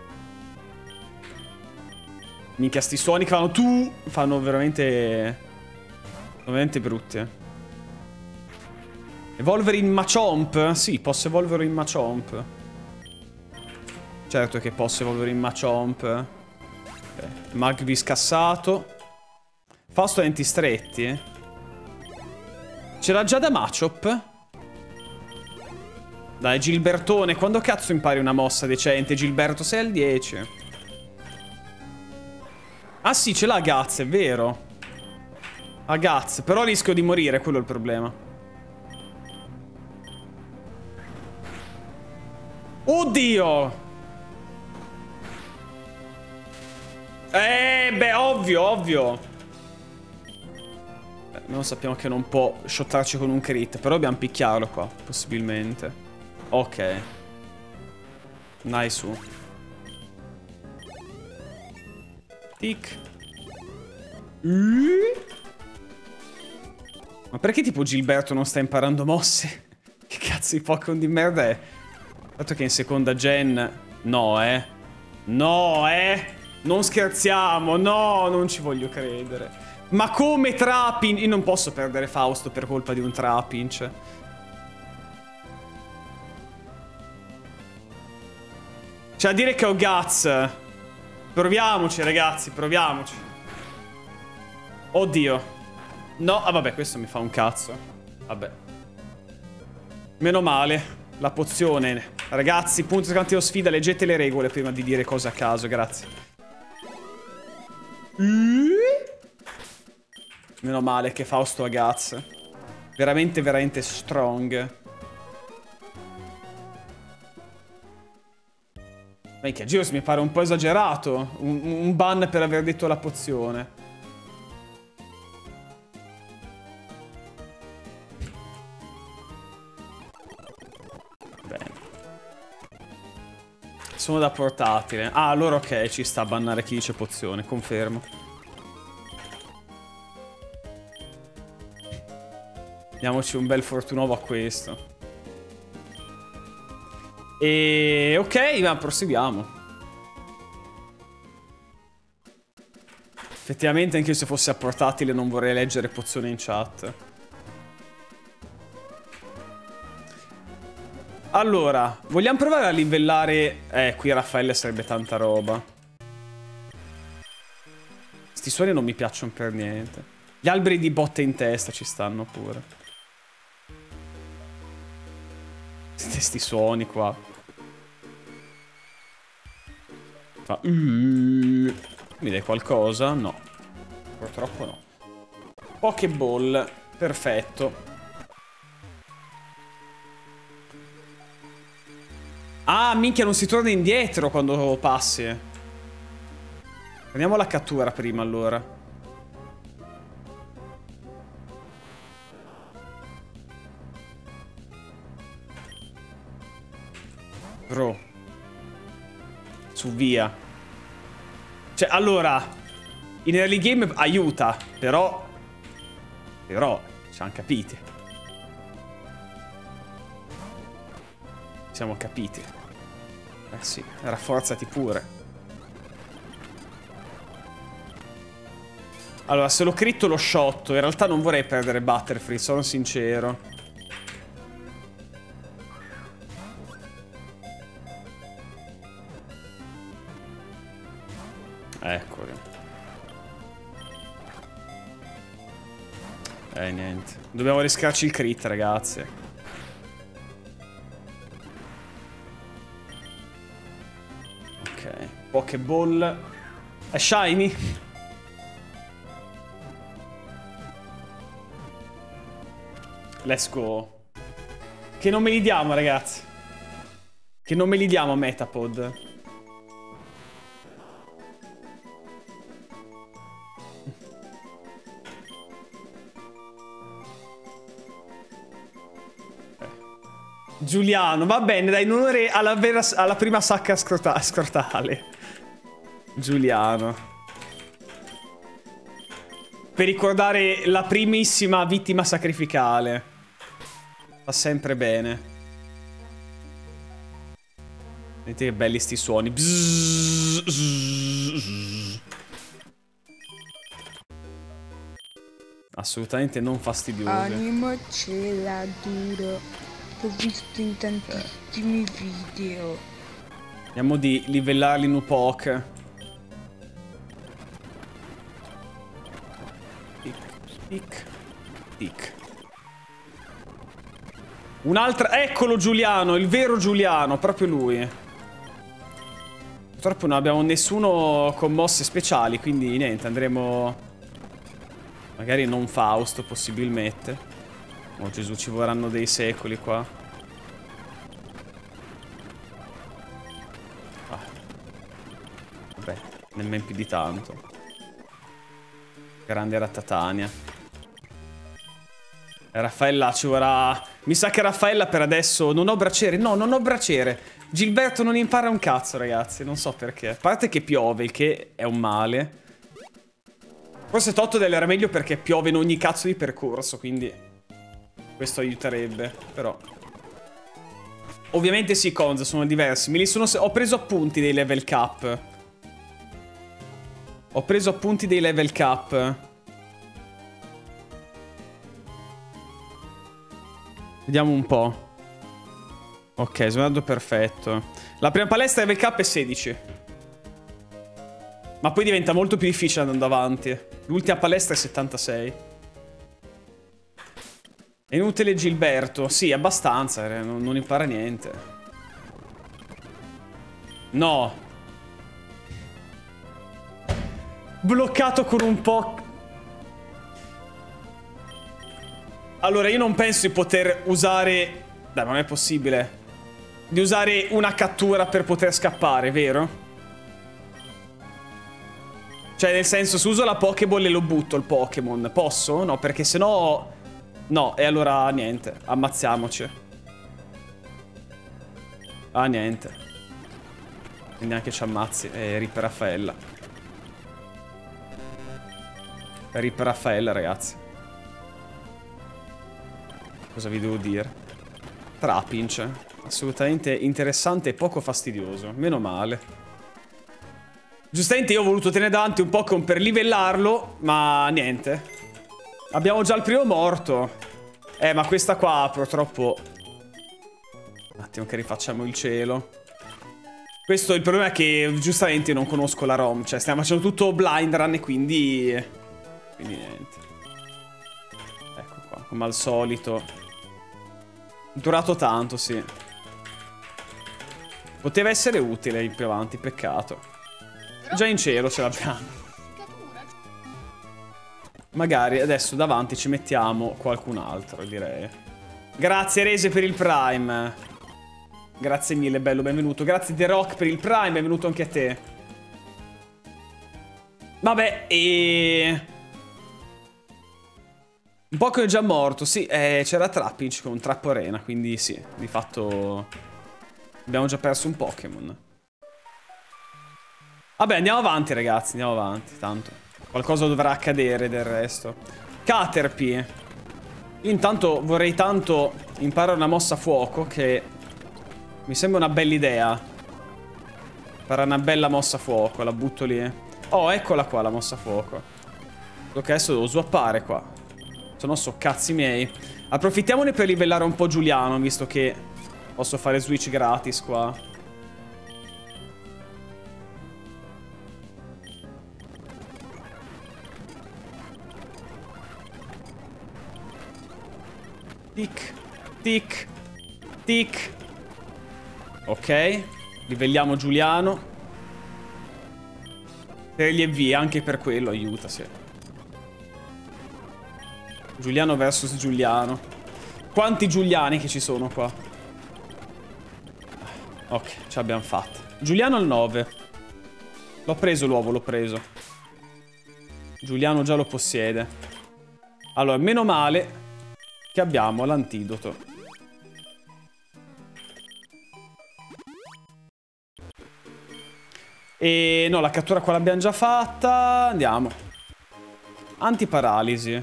Minchia, sti suoni che fanno tu fanno veramente... veramente brutti, eh. Evolvere in Machamp? Sì, posso evolvere in Machamp. Certo che posso evolvere in Machamp. Okay. Magby scassato. Fausto denti stretti, eh. C'era già da Machop? Dai, Gilbertone, quando cazzo impari una mossa decente? Gilberto, sei al dieci. Ah sì, ce l'ha Gaz, è vero. Ha Gaz, però rischio di morire, quello è il problema. Oddio! Eh, beh, ovvio, ovvio. Beh, noi sappiamo che non può shottarci con un crit, però dobbiamo picchiarlo qua, possibilmente. Ok. Nice su. Tic. Ma perché tipo Gilberto non sta imparando mosse? Che cazzo di Pokémon di merda è? Dato che in seconda gen... No, eh. No, eh. Non scherziamo. No, non ci voglio credere. Ma come Trapinch? Io non posso perdere Fausto per colpa di un Trapinch. Cioè, a dire che ho Guts. Proviamoci, ragazzi, proviamoci. Oddio. No, ah vabbè, questo mi fa un cazzo. Vabbè. Meno male. La pozione. Ragazzi, punto esclamativo sfida, leggete le regole prima di dire cose a caso, grazie. Meno male che Fausto ha guts. Veramente, veramente strong. Minchia, Giros mi pare un po' esagerato. Un, un ban per aver detto la pozione. Bene. Sono da portatile. Ah, allora ok, ci sta a bannare chi dice pozione, confermo. Diamoci un bel fortunovo a questo. E ok, ma proseguiamo. Effettivamente anche io se fosse a portatile non vorrei leggere pozione in chat. Allora, vogliamo provare a livellare... Eh, qui Raffaele sarebbe tanta roba. Sti suoni non mi piacciono per niente. Gli alberi di botte in testa ci stanno pure. Sti suoni qua. Fa... Uh, mi dai qualcosa? No. Purtroppo no. Pokéball. Perfetto. Ah, minchia, non si torna indietro quando passi. Prendiamo la cattura prima, allora. Bro. Su, via. Cioè, allora, in early game aiuta, però... Però, ci hanno capiti. Siamo capiti. Eh sì, rafforzati pure. Allora, se lo critto lo shotto. In realtà non vorrei perdere Butterfree, sono sincero. Eccoli. Eh, niente. Dobbiamo riscarci il crit, ragazzi. Ok. Pokéball. È shiny? Let's go. Che non me li diamo, ragazzi. Che non me li diamo a Metapod. Giuliano, va bene, dai, in onore alla, vera, alla prima sacca scrota scrotale. Giuliano. Per ricordare la primissima vittima sacrificale. Fa sempre bene. Vedete che belli sti suoni. Bzzz, bzzz. Assolutamente non fastidiosi. Anima ce la duro. L'ho visto in tantissimi video. Andiamo di livellarli in un poke. Tic, tic, tic. Un'altra... Eccolo Giuliano, il vero Giuliano, proprio lui. Purtroppo non abbiamo nessuno con mosse speciali, quindi niente, andremo... Magari non Fausto, possibilmente. Oh Gesù, ci vorranno dei secoli qua. Ah. Vabbè, nemmeno più di tanto. Grande Ratatania. E Raffaella ci vorrà... Mi sa che Raffaella per adesso... Non ho braciere. No, non ho braciere. Gilberto non impara un cazzo, ragazzi. Non so perché. A parte che piove, il che è un male. Forse Totodile era meglio perché piove in ogni cazzo di percorso, quindi... Questo aiuterebbe, però. Ovviamente sì, Konza, sono diversi. Me li sono... Ho preso appunti dei level cap. Ho preso appunti dei level cap. Vediamo un po'. Ok, sono andato perfetto. La prima palestra level cap è sedici. Ma poi diventa molto più difficile andando avanti. L'ultima palestra è settantasei. È inutile Gilberto. Sì, abbastanza, non, non impara niente. No. Bloccato con un po'... Allora, io non penso di poter usare... Dai, non è possibile. Di usare una cattura per poter scappare, vero? Cioè, nel senso, se uso la Pokéball e lo butto il Pokémon, posso? No, perché sennò... No, e allora niente. Ammazziamoci. Ah, niente. Quindi anche ci ammazzi. E rip Raffaella. Rip Raffaella, ragazzi. Cosa vi devo dire? Trapinch. Assolutamente interessante e poco fastidioso. Meno male. Giustamente io ho voluto tenere davanti un Pokémon per livellarlo, ma niente. Abbiamo già il primo morto. Eh, ma questa qua purtroppo... Un attimo che rifacciamo il cielo. Questo, il problema è che giustamente non conosco la ROM. Cioè, stiamo facendo tutto blind run e quindi... Quindi niente. Ecco qua, come al solito. Durato tanto, sì. Poteva essere utile più avanti, peccato. Già in cielo ce l'abbiamo. Magari adesso davanti ci mettiamo qualcun altro, direi. Grazie Rese per il Prime. Grazie mille, bello, benvenuto. Grazie The Rock per il Prime, benvenuto anche a te. Vabbè, e... Un Pokémon è già morto, sì, eh, c'era Trapinch con Trap Arena, quindi sì, di fatto abbiamo già perso un Pokémon. Vabbè, andiamo avanti, ragazzi, andiamo avanti, tanto. Qualcosa dovrà accadere del resto. Caterpie. Io intanto vorrei tanto imparare una mossa a fuoco, che mi sembra una bella idea. Fare una bella mossa a fuoco, la butto lì. Oh, eccola qua la mossa a fuoco. Ok, adesso devo swappare qua. Se no so cazzi miei. Approfittiamone per livellare un po' Giuliano, visto che posso fare switch gratis qua. Tic, tic, tic. Ok, livelliamo Giuliano. Per gli E V, anche per quello aiuta, sì. Giuliano versus Giuliano. Quanti Giuliani che ci sono qua? Ok, ce l'abbiamo fatta. Giuliano al nove. L'ho preso l'uovo, l'ho preso. Giuliano già lo possiede. Allora, meno male che abbiamo l'antidoto. E no, la cattura qua l'abbiamo già fatta. Andiamo. Antiparalisi.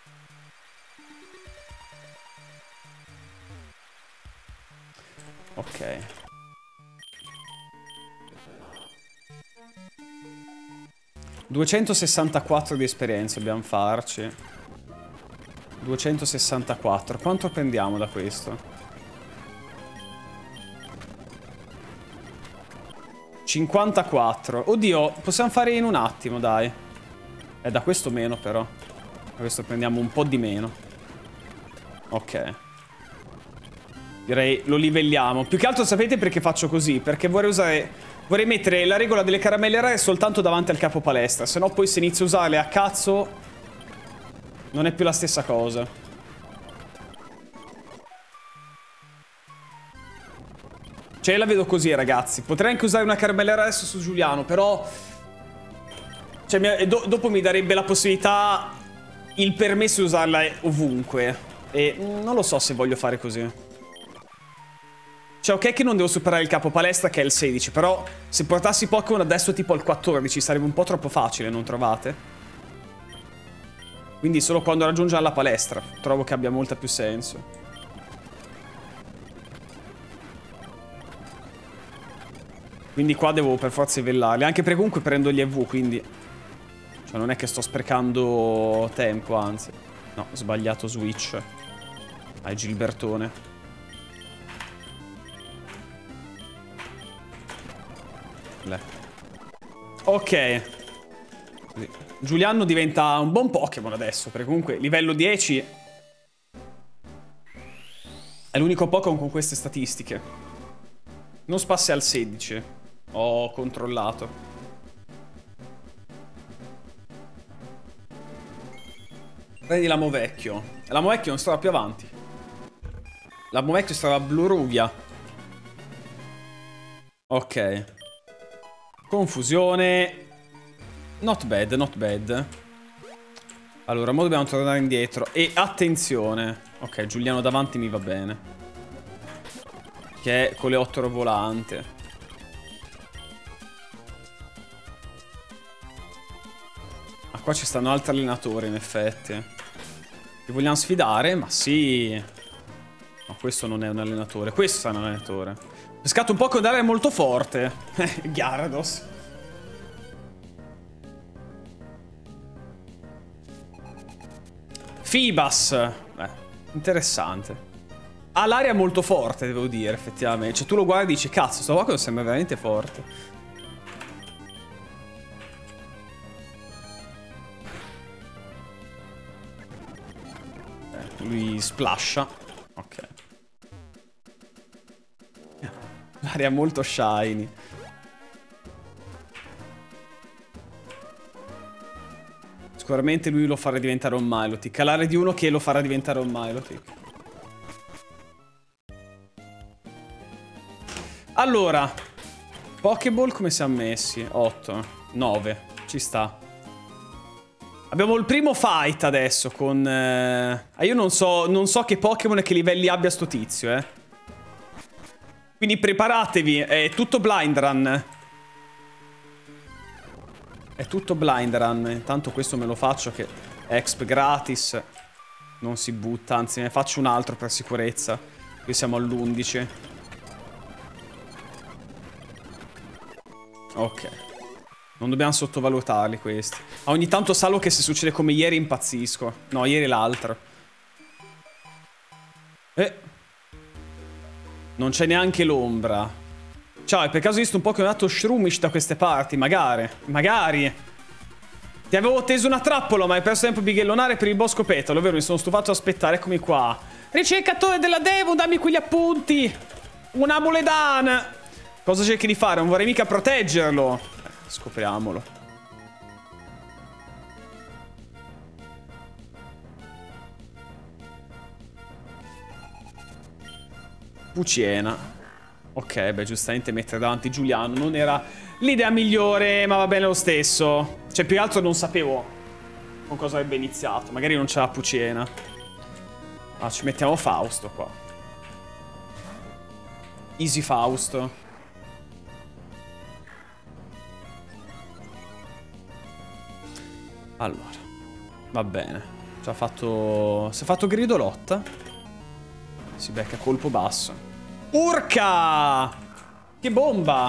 Ok. duecentosessantaquattro di esperienza dobbiamo farci. duecentosessantaquattro. Quanto prendiamo da questo? cinquantaquattro. Oddio, possiamo fare in un attimo, dai. Eh, da questo meno, però. Da questo prendiamo un po' di meno. Ok. Direi lo livelliamo. Più che altro sapete perché faccio così? Perché vorrei usare... Vorrei mettere la regola delle caramelle rare soltanto davanti al capo palestra. Se no poi se inizio a usarle a cazzo... Non è più la stessa cosa. Cioè, la vedo così, ragazzi. Potrei anche usare una caramella adesso su Giuliano, però... Cioè, mi... Do dopo mi darebbe la possibilità... Il permesso di usarla ovunque. E non lo so se voglio fare così. Cioè, ok che non devo superare il capo palestra, che è il sedici, però... Se portassi Pokémon adesso tipo al quattordici sarebbe un po' troppo facile, non trovate? Quindi solo quando raggiunge la palestra trovo che abbia molta più senso. Quindi qua devo per forza livellarli. Anche perché comunque prendo gli E V, quindi... Cioè non è che sto sprecando tempo, anzi. No, ho sbagliato switch. Ai Gilbertone. Le. Ok. Così. Giuliano diventa un buon Pokémon adesso, perché comunque livello dieci è l'unico Pokémon con queste statistiche. Non spassi al sedici. Ho controllato. Prendi l'amo vecchio. L'amo vecchio non stava più avanti. L'amo vecchio stava a Bluruvia. Ok. Confusione. Not bad, not bad. Allora, ora dobbiamo tornare indietro. E attenzione. Ok, Giuliano davanti mi va bene. Che è con le otto volante. Ah, qua ci stanno altri allenatori, in effetti. Li vogliamo sfidare? Ma sì. No, questo non è un allenatore. Questo è un allenatore. Ho pescato un po' con è molto forte. Gyarados. Feebas. Beh, interessante. Ha l'aria molto forte, devo dire, effettivamente. Cioè, tu lo guardi e dici, cazzo, sto Pokémon sembra veramente forte. Eh, lui splasha. Ok. L'aria molto shiny. Sicuramente lui lo farà diventare un Milotic. Calare di uno che lo farà diventare un Milotic. Allora, Pokéball come siamo messi? otto, nove, ci sta. Abbiamo il primo fight adesso con... Eh... Ah, io non so, non so che Pokémon e che livelli abbia sto tizio, eh. Quindi preparatevi, è tutto blind run. È tutto blind run. Intanto questo me lo faccio che è exp gratis. Non si butta, anzi ne faccio un altro per sicurezza. Qui siamo all'undici. Ok. Non dobbiamo sottovalutarli questi. Ah, ogni tanto salo che se succede come ieri impazzisco. No, ieri l'altro. Eh. Non c'è neanche l'ombra. Ciao, e per caso hai visto un po' che ho dato Shroomish da queste parti? Magari. Magari. Ti avevo teso una trappola, ma hai perso tempo a bighellonare per il bosco petalo, vero? Mi sono stufato ad aspettare, eccomi qua. Ricercatore della Devon, dammi quegli appunti. Una Moledan. Cosa cerchi di fare? Non vorrei mica proteggerlo. Eh, scopriamolo. Puciena. Ok, beh, giustamente mettere davanti Giuliano non era l'idea migliore, ma va bene lo stesso. Cioè, più che altro non sapevo con cosa avrebbe iniziato. Magari non c'era Puciena. Ah, ci mettiamo Fausto qua. Easy Fausto. Allora, va bene. Ci ha fatto... Si è fatto Gridolotta. Si becca colpo basso. Urca! Che bomba!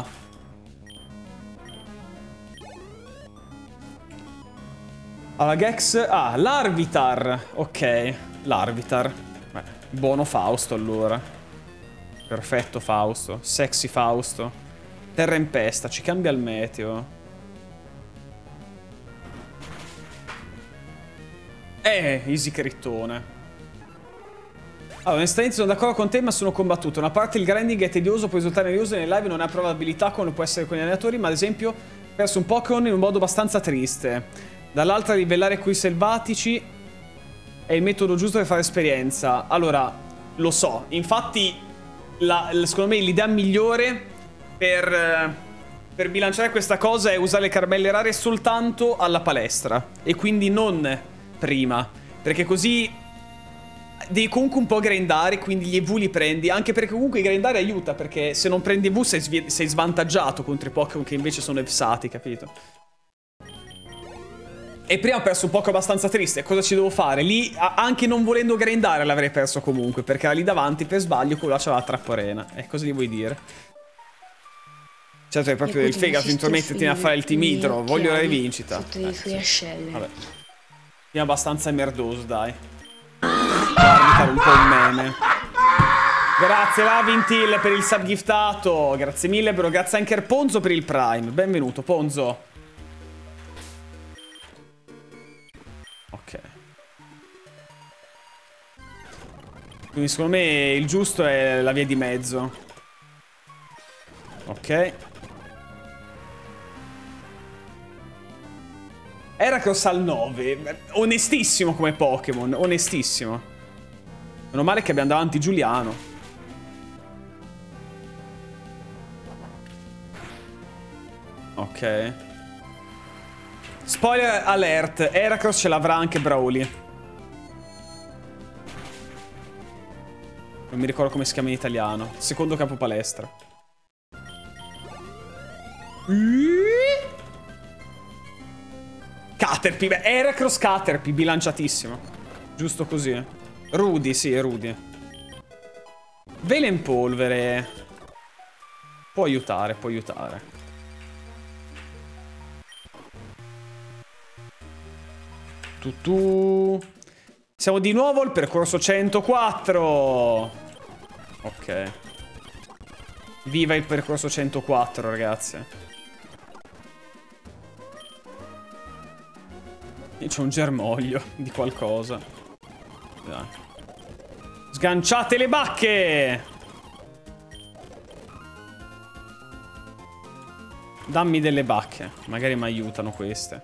Alla Gex... Ah, l'Arvitar. Ok, l'Arvitar. Beh, buono Fausto allora. Perfetto Fausto. Sexy Fausto. Terra in pesta, ci cambia il meteo. Eh, easy crittone. Allora, onestamente sono d'accordo con te, ma sono combattuto. Da una parte il grinding è tedioso, può risultare noioso nelle live, non ha probabilità come può essere con gli allenatori, ma ad esempio ho perso un Pokémon in un modo abbastanza triste. Dall'altra livellare quei selvatici è il metodo giusto per fare esperienza. Allora, lo so, infatti la, secondo me l'idea migliore per, per bilanciare questa cosa è usare le caramelle rare soltanto alla palestra e quindi non prima, perché così devi comunque un po' grindare, quindi gli E V li prendi, anche perché comunque grindare aiuta, perché se non prendi E V sei, sei svantaggiato contro i Pokémon che invece sono evsati, capito? E prima ho perso un Pokémon abbastanza triste, cosa ci devo fare? Lì, anche non volendo grindare l'avrei perso comunque, perché era lì davanti per sbaglio, quello là c'aveva la trapparena. E cosa gli vuoi dire? Certo, è proprio del fegato intrometterti a fare il timidro, voglio la rivincita. Sotto le sue ascelle. Vabbè. È abbastanza merdoso, dai. Guarda, un po' un meme. Grazie Lavintil per il sub giftato. Grazie mille bro, grazie anche a Ponzo per il prime. Benvenuto Ponzo. Quindi secondo me il giusto è la via di mezzo. Ok. Heracross al nove. Onestissimo come Pokémon. Onestissimo. Meno male che abbiamo davanti Giuliano. Ok. Spoiler alert. Heracross ce l'avrà anche Brawly. Non mi ricordo come si chiama in italiano. Secondo capo palestra. Caterpie. Beh, Heracross Caterpie. Bilanciatissimo. Giusto così. Rudy, sì, è Rudy. Velenpolvere. Può aiutare, può aiutare. Tutù. Siamo di nuovo al percorso centoquattro. Ok. Viva il percorso centoquattro, ragazzi. E c'è un germoglio di qualcosa. Dai. Sganciate le bacche! Dammi delle bacche. Magari mi aiutano queste.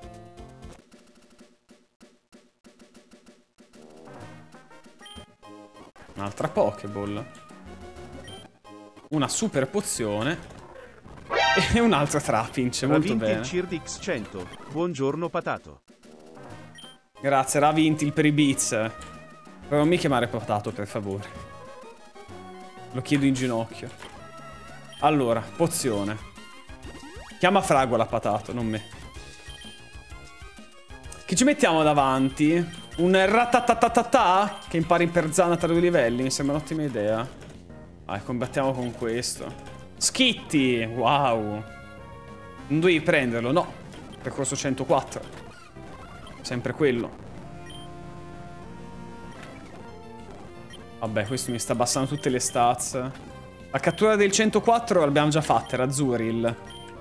Un'altra Pokéball. Una super pozione. E un altro Trapinch. Molto bene. il Cirdix cento. Buongiorno patato. Grazie, Ravintil per i beats. Però non mi chiamare patato, per favore. Lo chiedo in ginocchio. Allora, pozione. Chiama Fragola patato, non me. Che ci mettiamo davanti? Un ratatatatata che impari per Zana tra due livelli. Mi sembra un'ottima idea. Vai, combattiamo con questo. Skitty, wow. Non dovevi prenderlo, no. Percorso centoquattro. Sempre quello. Vabbè, questo mi sta abbassando tutte le stats. La cattura del centoquattro l'abbiamo già fatta, era Zuril.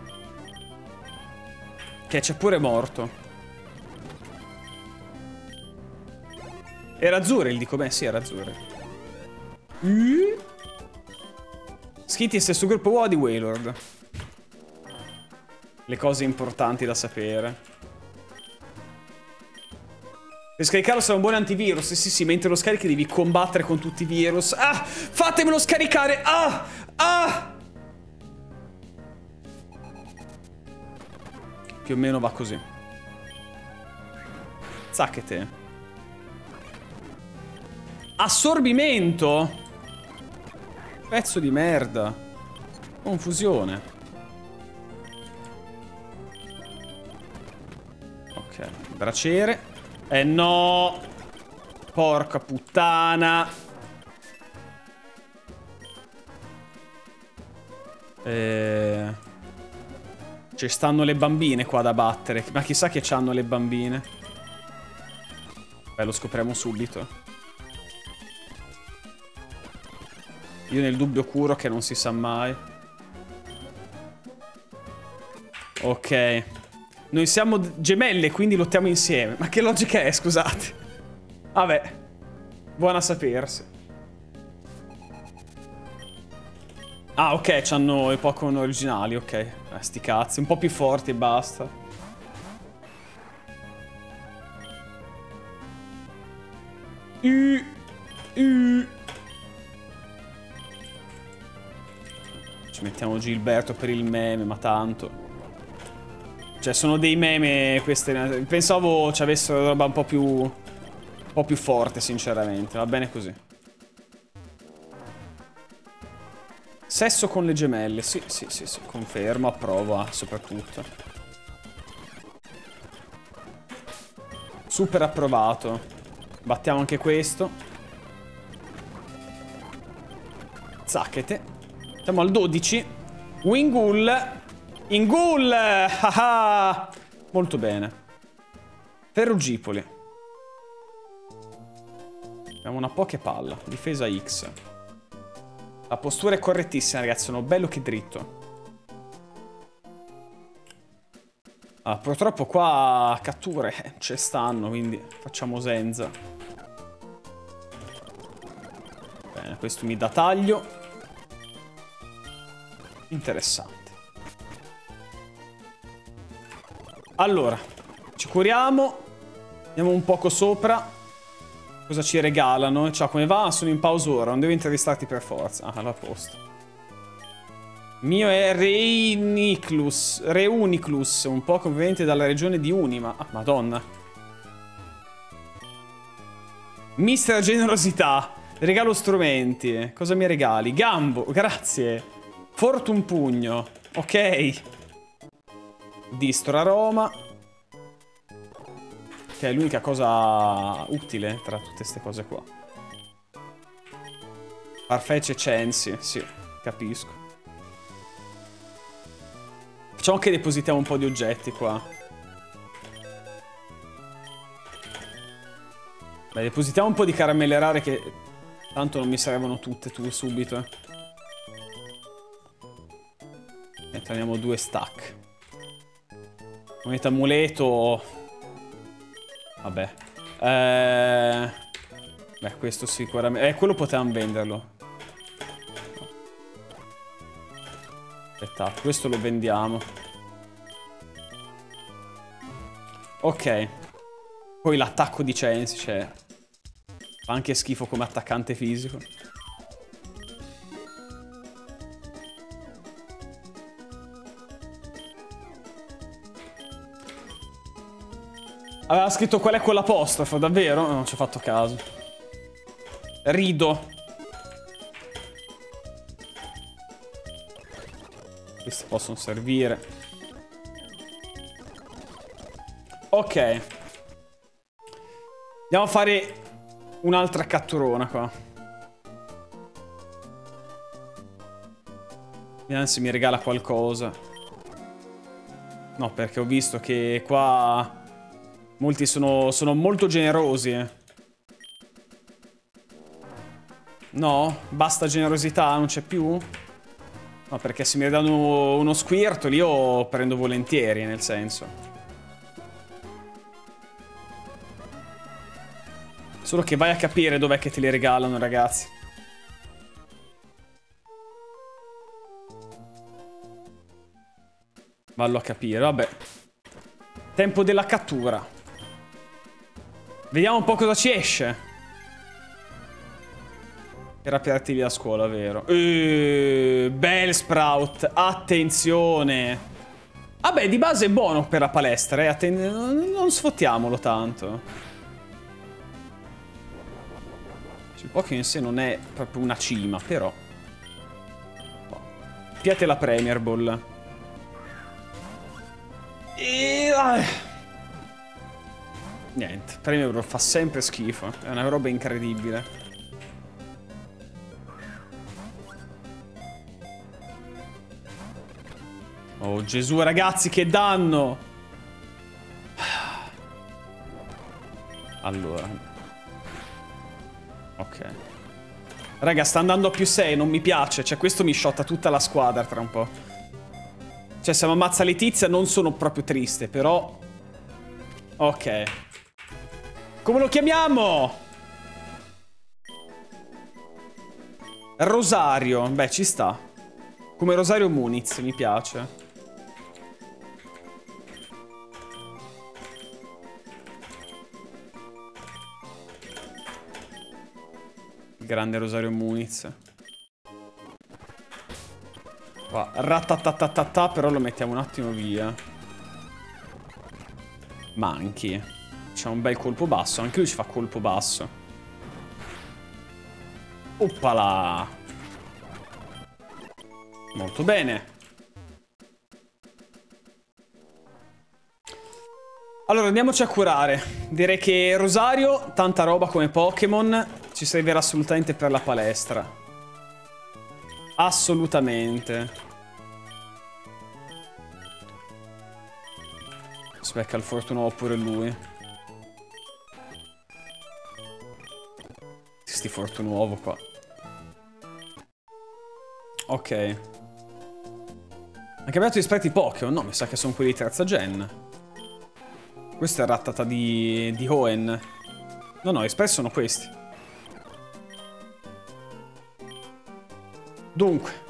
Che c'è pure morto. Era Zuril, dico, beh sì, era Zuril. Mm? Skitty è stesso gruppo uovo di Wailord. Le cose importanti da sapere. Per scaricarlo sarà un buon antivirus. Sì, sì, sì, mentre lo scarichi devi combattere con tutti i virus. Ah! Fatemelo scaricare! Ah! Ah! Più o meno va così. Zacchete. Assorbimento! Pezzo di merda. Confusione. Ok, braciere. Eh no! Porca puttana! Eh... Ci stanno le bambine qua da battere. Ma chissà che c'hanno le bambine. Beh, lo scopriamo subito. Io nel dubbio curo che non si sa mai. Ok. Noi siamo gemelle, quindi lottiamo insieme. Ma che logica è, scusate? Vabbè. Buona a sapersi. Ah, ok, c'hanno i Pokémon originali, ok. Eh, sti cazzi, un po' più forti e basta. Uh, uh. Ci mettiamo Gilberto per il meme, ma tanto. Cioè, sono dei meme queste. Pensavo ci avessero roba un po' più. Un po' più forte, sinceramente. Va bene così. Sesso con le gemelle. Sì, sì, sì, sì. Confermo, approvo, soprattutto. Super approvato. Battiamo anche questo. Zacchete. Siamo al dodici. Wingull. Ingul! Haha! Molto bene. Ferrugipoli. Abbiamo una Poképalla. Difesa X. La postura è correttissima, ragazzi. Sono bello che dritto. Ah, purtroppo qua catture eh, ci stanno, quindi facciamo senza. Bene, questo mi dà taglio. Interessante. Allora, ci curiamo. Andiamo un poco sopra. Cosa ci regalano? Ciao, come va? Sono in pausa ora, non devo intervistarti per forza. Ah, alla posta. Mio è Reuniclus. Reuniclus, un po' proveniente dalla regione di Unima. Ah, madonna. Mister Generosità. Regalo strumenti. Cosa mi regali? Gambo, grazie. Fortune Pugno. Ok. Distro aroma. Che è l'unica cosa utile tra tutte queste cose qua. Farfetch e Censi, sì, capisco. Facciamo che depositiamo un po' di oggetti qua. Beh, depositiamo un po' di caramelle rare che tanto non mi servono tutte tu subito. Eh. E teniamo due stack. Moneta amuleto. Vabbè. Eh... Beh, questo sicuramente... Eh, quello potevamo venderlo. Aspettate, questo lo vendiamo. Ok. Poi l'attacco di Censi, cioè... Fa anche schifo come attaccante fisico. Aveva scritto qual è quell'apostrofo, davvero? Non ci ho fatto caso. Rido. Questi possono servire. Ok. Andiamo a fare un'altra catturona qua. Vediamo se mi regala qualcosa. No, perché ho visto che qua... Molti sono, sono molto generosi. Eh. No? Basta generosità, non c'è più? No, perché se mi danno uno squirtle io prendo volentieri, nel senso. Solo che vai a capire dov'è che te li regalano, ragazzi. Vallo a capire, vabbè. Tempo della cattura. Vediamo un po' cosa ci esce. Era per artigli da scuola, vero? Eeeh, bel Sprout. Attenzione. Vabbè, di base è buono per la palestra, eh. Atten non sfottiamolo tanto. Il Pokémon in sé non è proprio una cima, però. Piate la Premier Ball. E... Niente, Premier Ball fa sempre schifo. È una roba incredibile. Oh Gesù, ragazzi, che danno! Allora. Ok. Raga, sta andando a più sei, non mi piace. Cioè, questo mi shotta tutta la squadra tra un po'. Cioè, se mi ammazza Letizia non sono proprio triste, però... Ok. Come lo chiamiamo? Rosario. Beh, ci sta. Come Rosario Muniz, mi piace. Grande Rosario Muniz. Qua, ratatatatata, però lo mettiamo un attimo via. Manchi. C'è un bel colpo basso. Anche lui ci fa colpo basso. Oppala. Molto bene. Allora, andiamoci a curare. Direi che Rosario, tanta roba come Pokémon, ci servirà assolutamente per la palestra. Assolutamente. Specca il fortunoso pure lui. Sti fortunuovo qua. Ok. Anche abbiamo rispetti Pokémon. No, mi sa che sono quelli di terza gen. Questo è il Rattata di, di Hoenn. No, no, espressi sono questi. Dunque.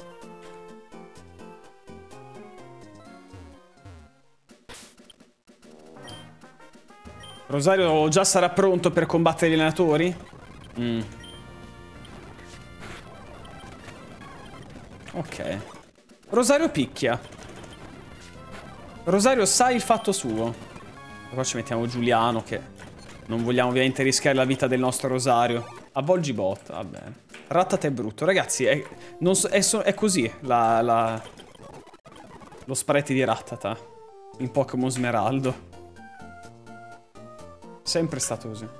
Rosario già sarà pronto per combattere gli allenatori? Mm. Ok. Rosario picchia. Rosario sa il fatto suo. Qua ci mettiamo Giuliano che non vogliamo ovviamente rischiare la vita del nostro Rosario. Avvolgi bot, va bene. Rattata è brutto. Ragazzi, è, non so, è, so, è così la, la, lo spread di Rattata in Pokémon Smeraldo. Sempre stato così.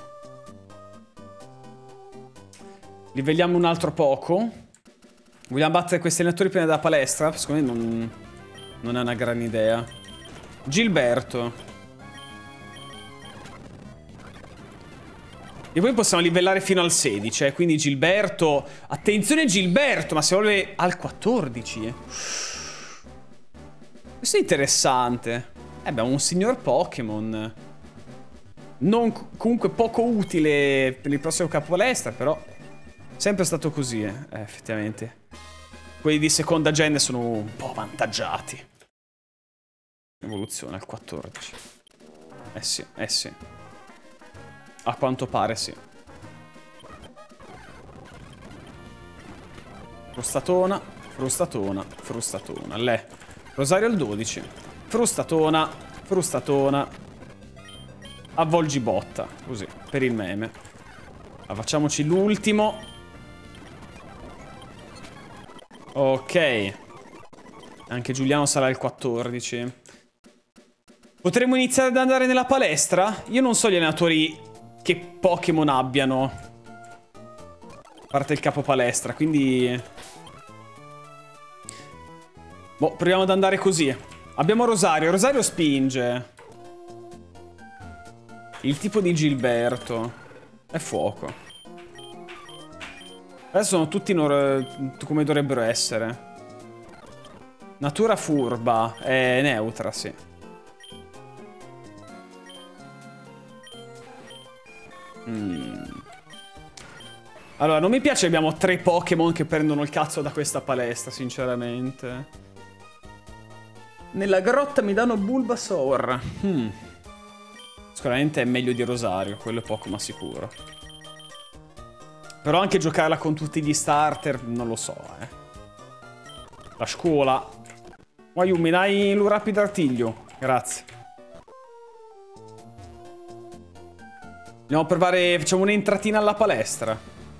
Livelliamo un altro poco. Vogliamo battere questi allenatori prima della palestra? Secondo me non, non è una gran idea. Gilberto. E poi possiamo livellare fino al sedici, eh? Quindi Gilberto. Attenzione Gilberto, ma si vuole al quattordici. Eh. Questo è interessante. Eh, abbiamo un signor Pokémon. Non comunque poco utile per il prossimo capo palestra, però sempre stato così, eh, eh, effettivamente. Quelli di seconda gen sono un po' avvantaggiati. Evoluzione al quattordici. Eh sì, eh sì. A quanto pare sì. Frustatona, frustatona, frustatona. Le. Rosario al dodici. Frustatona, frustatona. Avvolgi botta, così, per il meme. Ma facciamoci l'ultimo. Ok. Anche Giuliano sarà il quattordici. Potremmo iniziare ad andare nella palestra? Io non so gli allenatori che Pokémon abbiano. A parte il capo palestra, quindi... Boh, proviamo ad andare così. Abbiamo Rosario, Rosario spinge. Il tipo di Gilberto è fuoco. Adesso sono tutti come dovrebbero essere. Natura furba. È neutra, sì. Mm. Allora, non mi piace che abbiamo tre Pokémon che prendono il cazzo da questa palestra, sinceramente. Nella grotta mi danno Bulbasaur. Hmm. Sicuramente è meglio di Rosario, quello è poco ma sicuro. Però anche giocarla con tutti gli starter, non lo so, eh. La scuola. Wayu, mi dai il rapido artiglio? Grazie. Andiamo a provare, facciamo un'entratina alla palestra.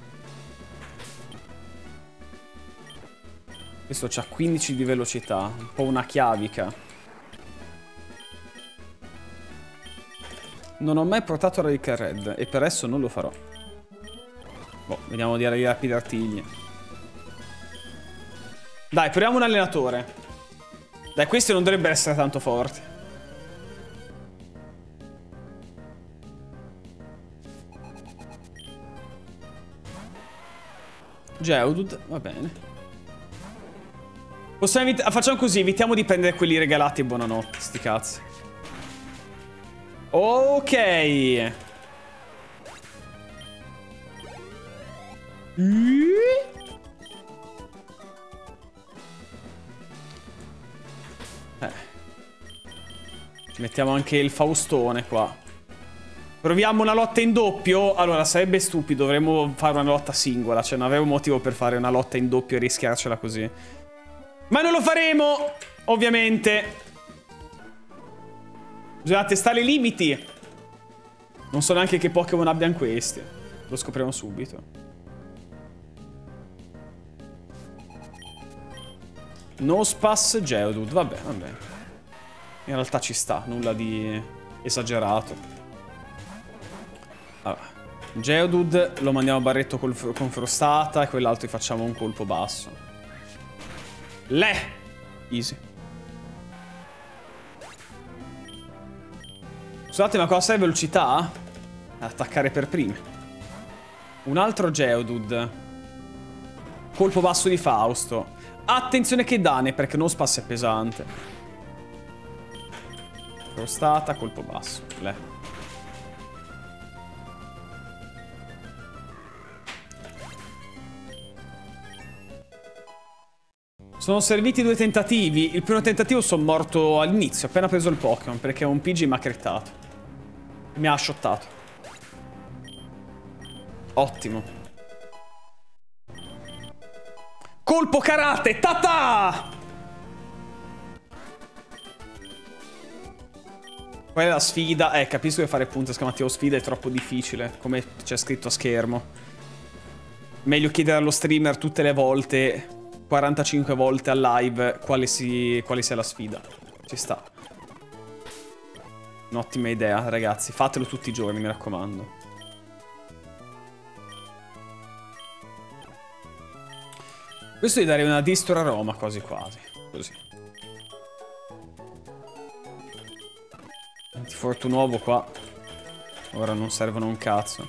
Questo c'ha quindici di velocità, un po' una chiavica. Non ho mai portato Radical Red e per adesso non lo farò. Boh, vediamo di i rapidi artigli. Dai, proviamo un allenatore. Dai, questi non dovrebbero essere tanto forti. Geodude, va bene. Possiamo facciamo così, evitiamo di prendere quelli regalati e buonanotte, sti cazzi. Ok. Eh. Ci mettiamo anche il Faustone qua. Proviamo una lotta in doppio? Allora, sarebbe stupido, dovremmo fare una lotta singola. Cioè, non avevo motivo per fare una lotta in doppio e rischiarcela così. Ma non lo faremo, ovviamente. Bisogna testare i limiti. Non so neanche che Pokémon abbiano questi. Lo scopriamo subito. Nosepass Geodude. Vabbè, vabbè. In realtà ci sta, nulla di esagerato. Vabbè. Geodude lo mandiamo a barretto col, con frustata e quell'altro gli facciamo un colpo basso. Le! Easy. Scusate, ma cosa serve velocità? Attaccare per prime. Un altro Geodude. Colpo basso di Fausto. Attenzione che danni, perché non spassa è pesante. Frustata, colpo basso. Le. Sono serviti due tentativi. Il primo tentativo sono morto all'inizio, appena preso il Pokémon, perché un P G mi ha crittato. Mi ha shottato. Ottimo. Colpo karate, tata! Qual è la sfida? Eh, capisco che fare punto esclamativo sfida è troppo difficile, come c'è scritto a schermo. Meglio chiedere allo streamer tutte le volte, quarantacinque volte al live, quale, si, quale sia la sfida. Ci sta. Un'ottima idea, ragazzi. Fatelo tutti i giorni, mi raccomando. Questo gli darei una distro a Roma, quasi quasi. Così. Antifortu nuovo qua. Ora non servono un cazzo.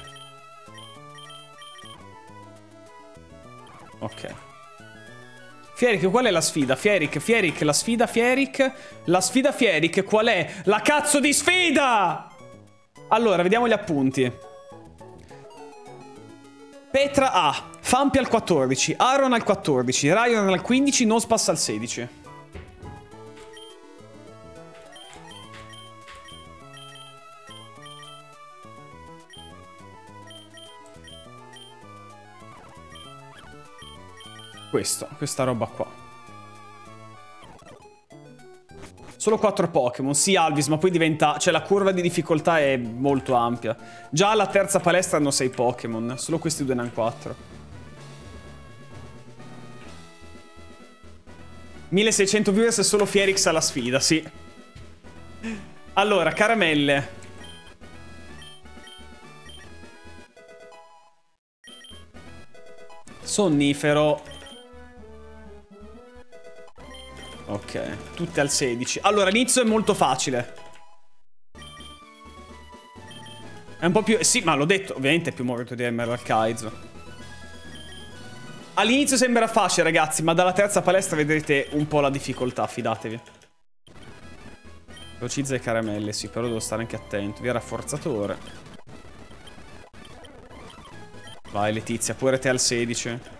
Ok. Fieric, qual è la sfida? Fieric, Fieric, la sfida Fieric. La sfida Fieric, qual è? La cazzo di sfida! Allora, vediamo gli appunti. Petra A. Fampi al quattordici. Aaron al quattordici. Ryan al quindici. Nospass al sedici. Questo, questa roba qua. Solo quattro Pokémon. Sì, Alvis, ma poi diventa... Cioè, la curva di difficoltà è molto ampia. Già alla terza palestra hanno sei Pokémon. Solo questi due ne hanno quattro. milleseicento viewers e solo Fierix alla sfida, sì. Allora, caramelle. Sonnifero. Ok, tutte al sedici. Allora, l'inizio è molto facile. È un po' più... Sì, ma l'ho detto, ovviamente è più morto di Emerald Kaizo. All'inizio sembra facile, ragazzi, ma dalla terza palestra vedrete un po' la difficoltà, fidatevi. Velocizza i caramelle, sì, però devo stare anche attento. Via rafforzatore. Vai, Letizia, pure te al sedici.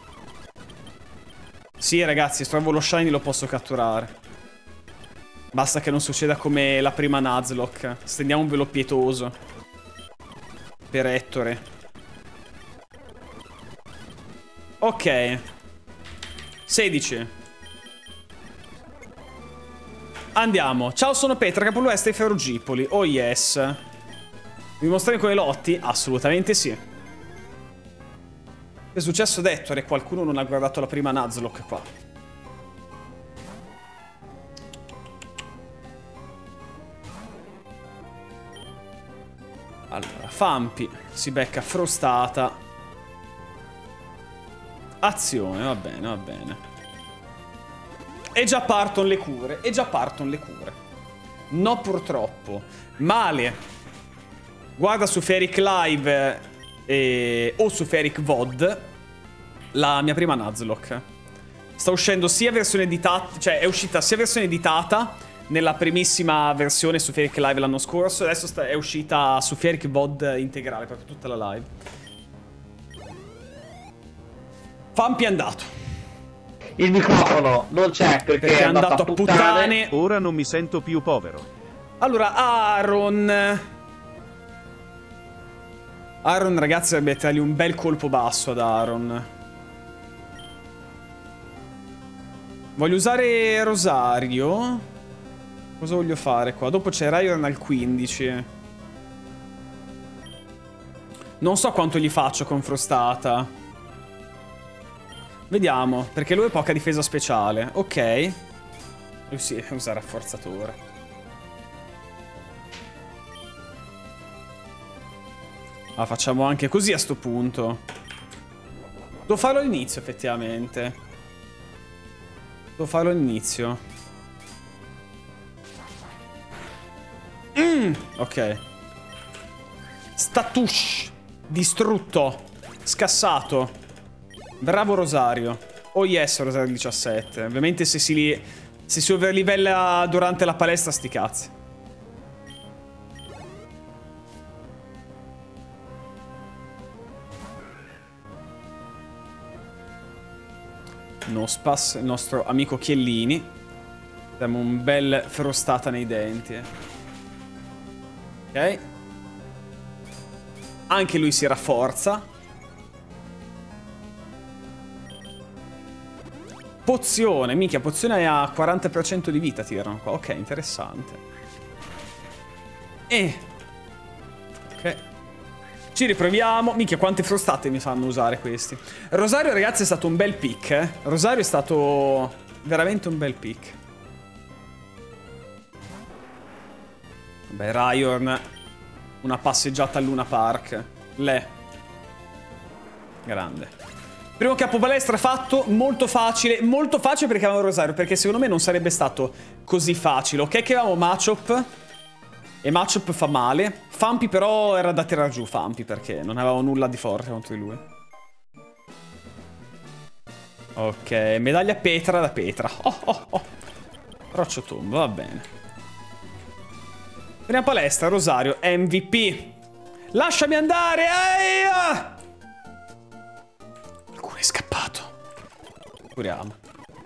Sì, ragazzi, se trovo lo shiny lo posso catturare. Basta che non succeda come la prima Nuzlocke. Stendiamo un velo pietoso per Ettore. Ok. sedici. Andiamo. Ciao, sono Petra, Capoluesta e Ferrugipoli. Oh yes. Vi mostrare come lotti? Assolutamente sì. Che è successo ad Ettore? Qualcuno non ha guardato la prima Nuzlocke qua. Allora, Fampi si becca frostata. Azione, va bene, va bene. E già partono le cure, e già partono le cure. No, purtroppo. Male. Guarda su Feric Live... E... o su Feric V O D la mia prima Nuzlocke. Sta uscendo sia versione editata, cioè è uscita sia versione editata nella primissima versione su Feric Live l'anno scorso. Adesso sta, è uscita su Feric V O D integrale, proprio tutta la live. Fampi è andato. Il microfono non c'è perché, perché è andato, andato a puttane. puttane. Ora non mi sento più povero. Allora, Aaron... Aaron, ragazzi, dovrebbe dargli un bel colpo basso ad Aaron. Voglio usare Rosario. Cosa voglio fare qua? Dopo c'è Ryan al quindici. Non so quanto gli faccio con frostata. Vediamo, perché lui ha poca difesa speciale. Ok. Lui sì, usa rafforzatore. Ah, facciamo anche così a sto punto. Devo farlo all'inizio, effettivamente. Devo farlo all'inizio. Mm, ok. Statush. Distrutto. Scassato. Bravo Rosario. Oh yes, Rosario diciassette. Ovviamente se si, li... se si overlivella durante la palestra, sti cazzi. Nospas, il nostro amico Chiellini. Diamo un bel frostata nei denti. Eh. Ok. Anche lui si rafforza. Pozione, minchia, pozione a quaranta per cento di vita tirano qua. Ok, interessante. E... ok. Ci riproviamo. Minchia, quante frostate mi fanno usare questi. Rosario, ragazzi, è stato un bel pick, eh. Rosario è stato veramente un bel pick. Beh, Ryorn. Una passeggiata a Luna Park. Le. Grande. Primo capo palestra fatto, molto facile. Molto facile perché avevamo Rosario, perché secondo me non sarebbe stato così facile. Ok che avevamo Machop, e Machop fa male. Fampi però era da tirare giù, Fampi, perché non avevamo nulla di forte contro di lui. Ok, medaglia Petra da Petra. Oh oh oh. Roccio tombo, va bene. Prima palestra, Rosario, M V P. Lasciami andare, eia! Qualcuno è scappato. Curiamo.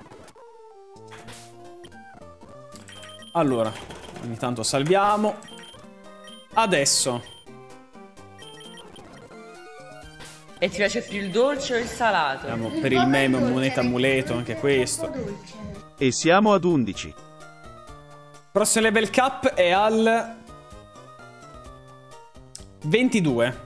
Allora, ogni tanto salviamo. Adesso. E ti piace più il dolce o il salato? Andiamo per il meme moneta amuleto, anche questo. E siamo ad undici. Prossimo level cap è al ventidue.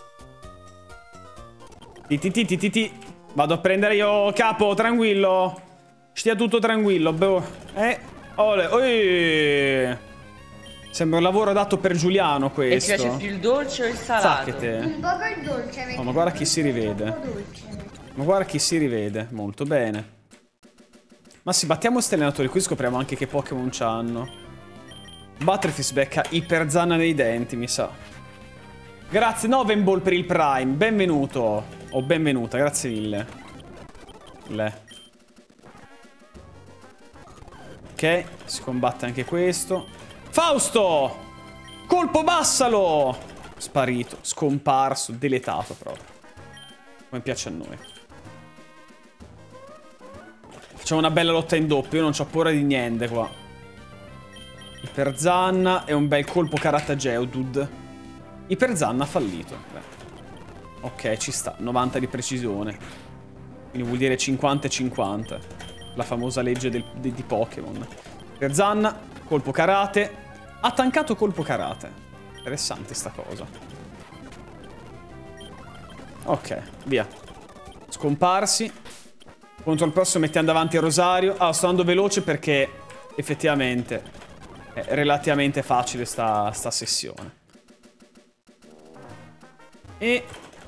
Ti ti ti ti ti ti. Vado a prendere io capo, tranquillo. Stia tutto tranquillo, bro. Eh, ole, oi. Sembra un lavoro dato per Giuliano questo. E ti piace più il dolce o il salato? Sacchete. Un po' il dolce. Oh, ma guarda chi si rivede. Ma guarda chi si rivede. Molto bene. Ma sì, battiamo questi allenatori, qui scopriamo anche che Pokémon c'hanno. Butterfree becca iperzanna nei denti, mi sa. Grazie Novenball per il Prime, benvenuto. O benvenuta, grazie mille. Le. Ok, si combatte anche questo. Fausto! Colpo bassalo! Sparito, scomparso, deletato proprio. Come piace a noi. Facciamo una bella lotta in doppio, io non c'ho paura di niente qua. Iperzanna e un bel colpo karate Geodude. Iperzanna ha fallito. Beh. Ok, ci sta, novanta di precisione. Quindi vuol dire cinquanta e cinquanta. La famosa legge del, de, di Pokémon. Iperzanna, colpo karate. Ha tankato colpo karate. Interessante sta cosa. Ok, via. Scomparsi. Contro il prossimo mettiamo davanti a Rosario. Ah, sto andando veloce perché effettivamente è relativamente facile sta, sta sessione. E...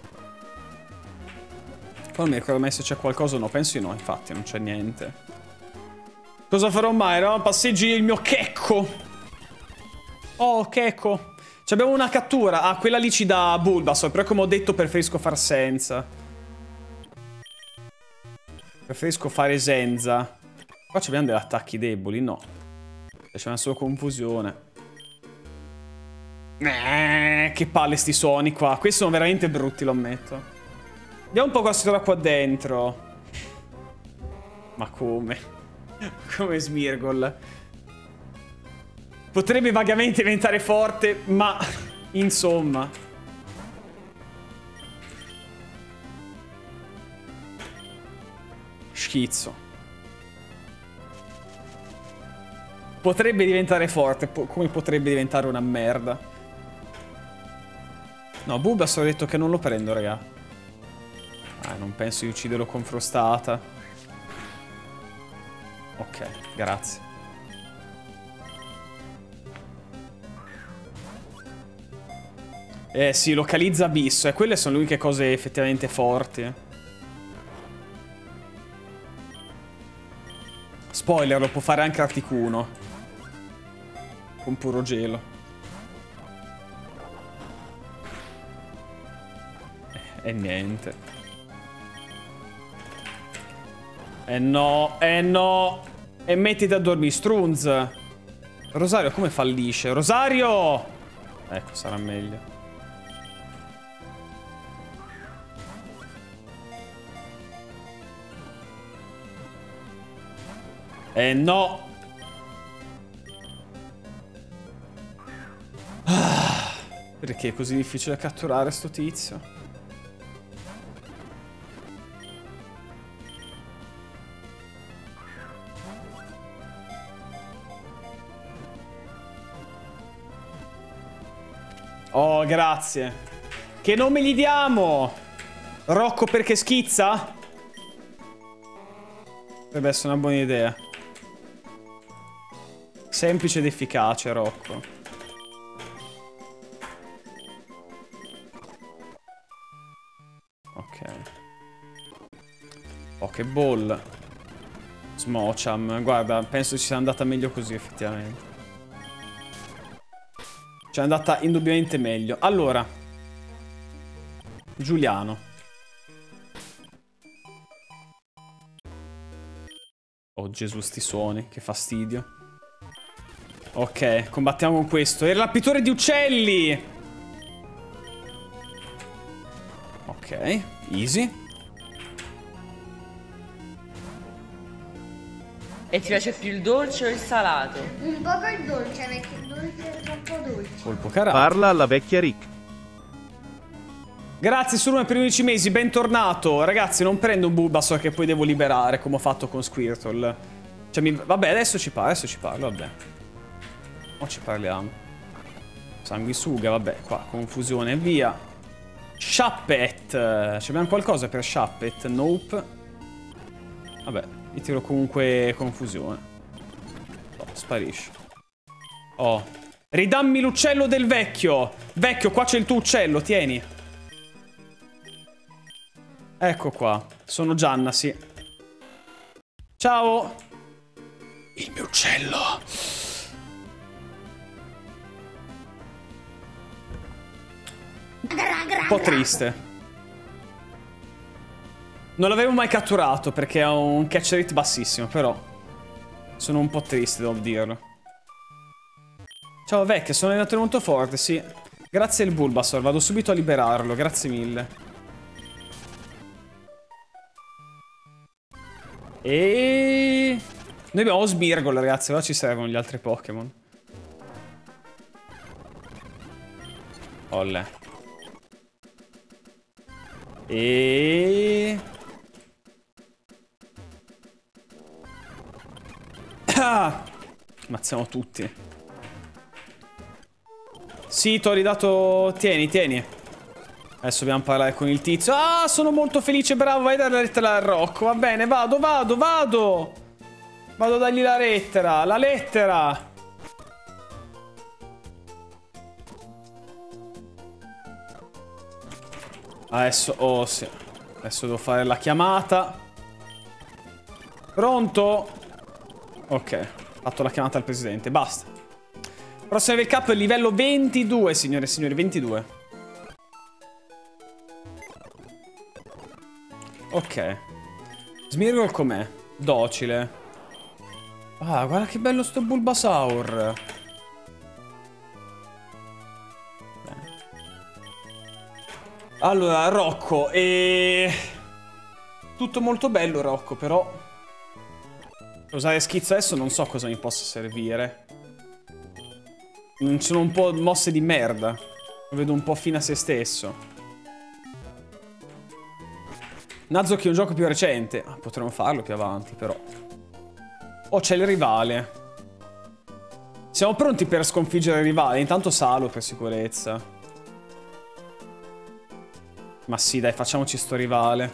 poi non mi ricordo mai se c'è qualcosa o no. Penso di no, infatti non c'è niente. Cosa farò mai? No? Passeggi il mio Checco. Oh, Checco. Abbiamo una cattura. Ah, quella lì ci dà Bulbasaur. Però come ho detto preferisco far senza. Preferisco fare senza. Qua abbiamo degli attacchi deboli, no. C'è solo confusione. Eh, che palle sti suoni qua. Questi sono veramente brutti, lo ammetto. Vediamo un po' cosa si trova qua dentro. Ma come? Come Smeargle. Potrebbe vagamente diventare forte, ma... insomma... schizzo. Potrebbe diventare forte, po come potrebbe diventare una merda. No, Bulbasaur ha detto che non lo prendo, raga. Ah, non penso di ucciderlo con frostata. Ok, grazie. Eh sì, localizza Abisso. E quelle sono le uniche cose effettivamente forti. Spoiler, lo può fare anche Articuno. Con puro gelo. E eh, niente. Eh no, eh no. E mettiti a dormire, Strunz. Rosario come fallisce? Rosario! Ecco, sarà meglio. Eh no. Ah, perché è così difficile catturare sto tizio? Oh, grazie. Che nome gli diamo? Rocco perché schizza? Potrebbe essere una buona idea. Semplice ed efficace, Rocco. Ok. Pokéball. Smocham. Guarda, penso ci sia andata meglio così, effettivamente. Ci è andata indubbiamente meglio. Allora. Giuliano. Oh Gesù, sti suoni, che fastidio. Ok, combattiamo con questo. Il rapitore di uccelli. Ok, easy. E ti piace più il dolce o il salato? Un poco il dolce, perché il dolce è troppo dolce. Colpo carato. Parla alla vecchia Rick. Grazie Surma per undici mesi, bentornato. Ragazzi, non prendo un Bulbasaur che poi devo liberare, come ho fatto con Squirtle. Cioè, mi... vabbè, adesso ci parlo, adesso ci parlo, vabbè. O ci parliamo. Sanguisuga, vabbè, qua, confusione e via. Shuppet. C'abbiamo qualcosa per Shuppet? Nope. Vabbè, gli tiro comunque confusione. Oh, sparisce. Oh. Ridammi l'uccello del vecchio. Vecchio, qua c'è il tuo uccello, tieni. Ecco qua. Sono Gianna, sì. Ciao. Il mio uccello. Un po' triste. Non l'avevo mai catturato perché ha un catch rate bassissimo, però sono un po' triste, devo dirlo. Ciao vecchia, sono un allenatore molto forte, sì. Grazie al Bulbasaur, vado subito a liberarlo, grazie mille. E... noi abbiamo Smirgol, ragazzi, ora ci servono gli altri Pokémon. Olle. E... ah! Ammazziamo tutti. Sì, ti ho ridato... tieni, tieni. Adesso dobbiamo parlare con il tizio. Ah, sono molto felice, bravo, vai a dare la lettera al Rocco. Va bene, vado, vado, vado. Vado a dargli la lettera, la lettera. Adesso, oh sì. Adesso devo fare la chiamata. Pronto? Ok, ho fatto la chiamata al presidente, basta. Prossimo level cap livello ventidue, signore e signori, ventidue. Ok. Smirgol com'è? Docile. Ah, guarda che bello sto Bulbasaur. Bene. Allora, Rocco, e... tutto molto bello, Rocco, però... usare schizzo adesso non so cosa mi possa servire. Sono un po' mosse di merda. Lo vedo un po' fine a se stesso. Nazoki è un gioco più recente. Ah, potremmo farlo più avanti, però. Oh, c'è il rivale. Siamo pronti per sconfiggere il rivale. Intanto salo per sicurezza. Ma sì, dai, facciamoci sto rivale.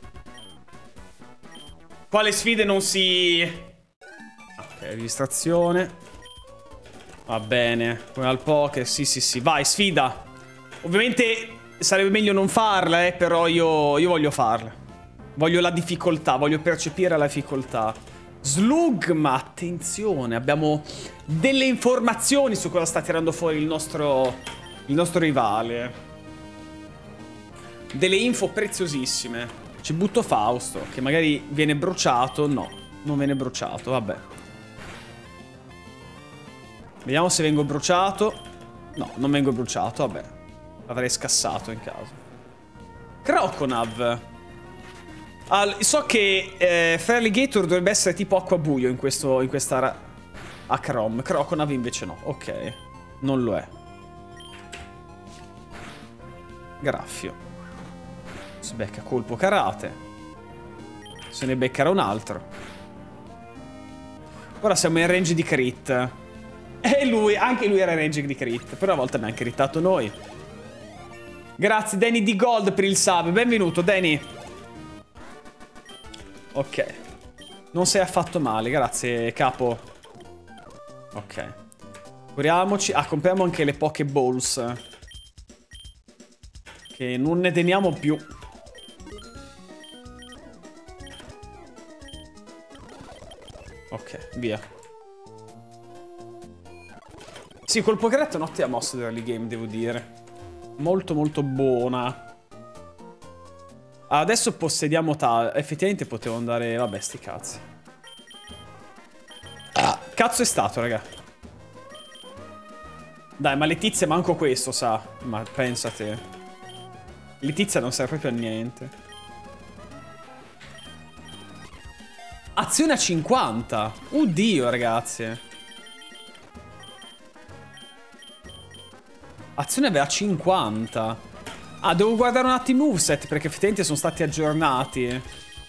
Qua le sfide non si... ok, registrazione. Va bene. Come al poker, sì, sì, sì. Vai, sfida. Ovviamente sarebbe meglio non farla, eh, però io, io voglio farla. Voglio la difficoltà, voglio percepire la difficoltà. Slug, ma attenzione, abbiamo delle informazioni su cosa sta tirando fuori il nostro, il nostro rivale. Delle info preziosissime. Ci butto Fausto, che magari viene bruciato. No, non viene bruciato, vabbè. Vediamo se vengo bruciato. No, non vengo bruciato, vabbè. L'avrei scassato in caso. Croconav. All so che eh, Feraligator dovrebbe essere tipo acquabuio in, questo, in questa Acrom. Croconav invece no. Ok. Non lo è. Graffio. Si becca colpo karate. Se ne beccherà un altro. Ora siamo in range di crit. E lui, anche lui era in range di crit. Però a volte abbiamo critato noi. Grazie Danny di Gold per il sub. Benvenuto Danny. Ok. Non sei affatto male, grazie capo. Ok. Curiamoci. Ah, compriamo anche le Pokéballs. Che non ne teniamo più. Ok, via. Sì, col Pokéret è un'ottima mossa dell'early game, devo dire. Molto molto buona. Adesso possediamo tal. Effettivamente potevo andare. Vabbè, sti cazzi. Ah, cazzo è stato, raga. Dai, ma Letizia manco questo sa. Ma pensate. Letizia non serve proprio a niente. Azione a cinquanta. Oddio, ragazzi. Azione aveva cinquanta. Ah, devo guardare un attimo i moveset perché effettivamente sono stati aggiornati.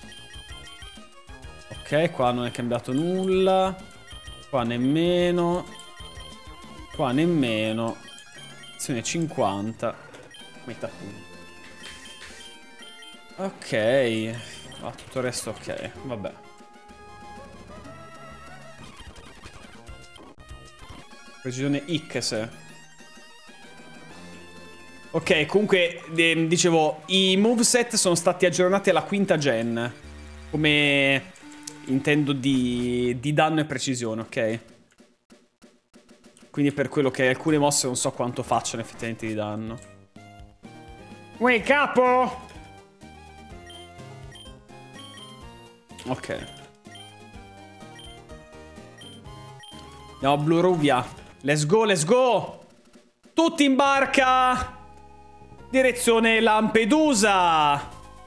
Ok, qua non è cambiato nulla. Qua nemmeno. Qua nemmeno. Azione cinquanta. Metà punto. Ok. Ah, tutto il resto ok. Vabbè. Precisione X. Ok, comunque, eh, dicevo, i moveset sono stati aggiornati alla quinta gen. Come intendo di, di danno e precisione, ok? Quindi per quello che alcune mosse non so quanto facciano effettivamente di danno. Uè, capo! Ok. Andiamo a Blue Ruvia. Let's go, let's go! Tutti in barca! Direzione Lampedusa.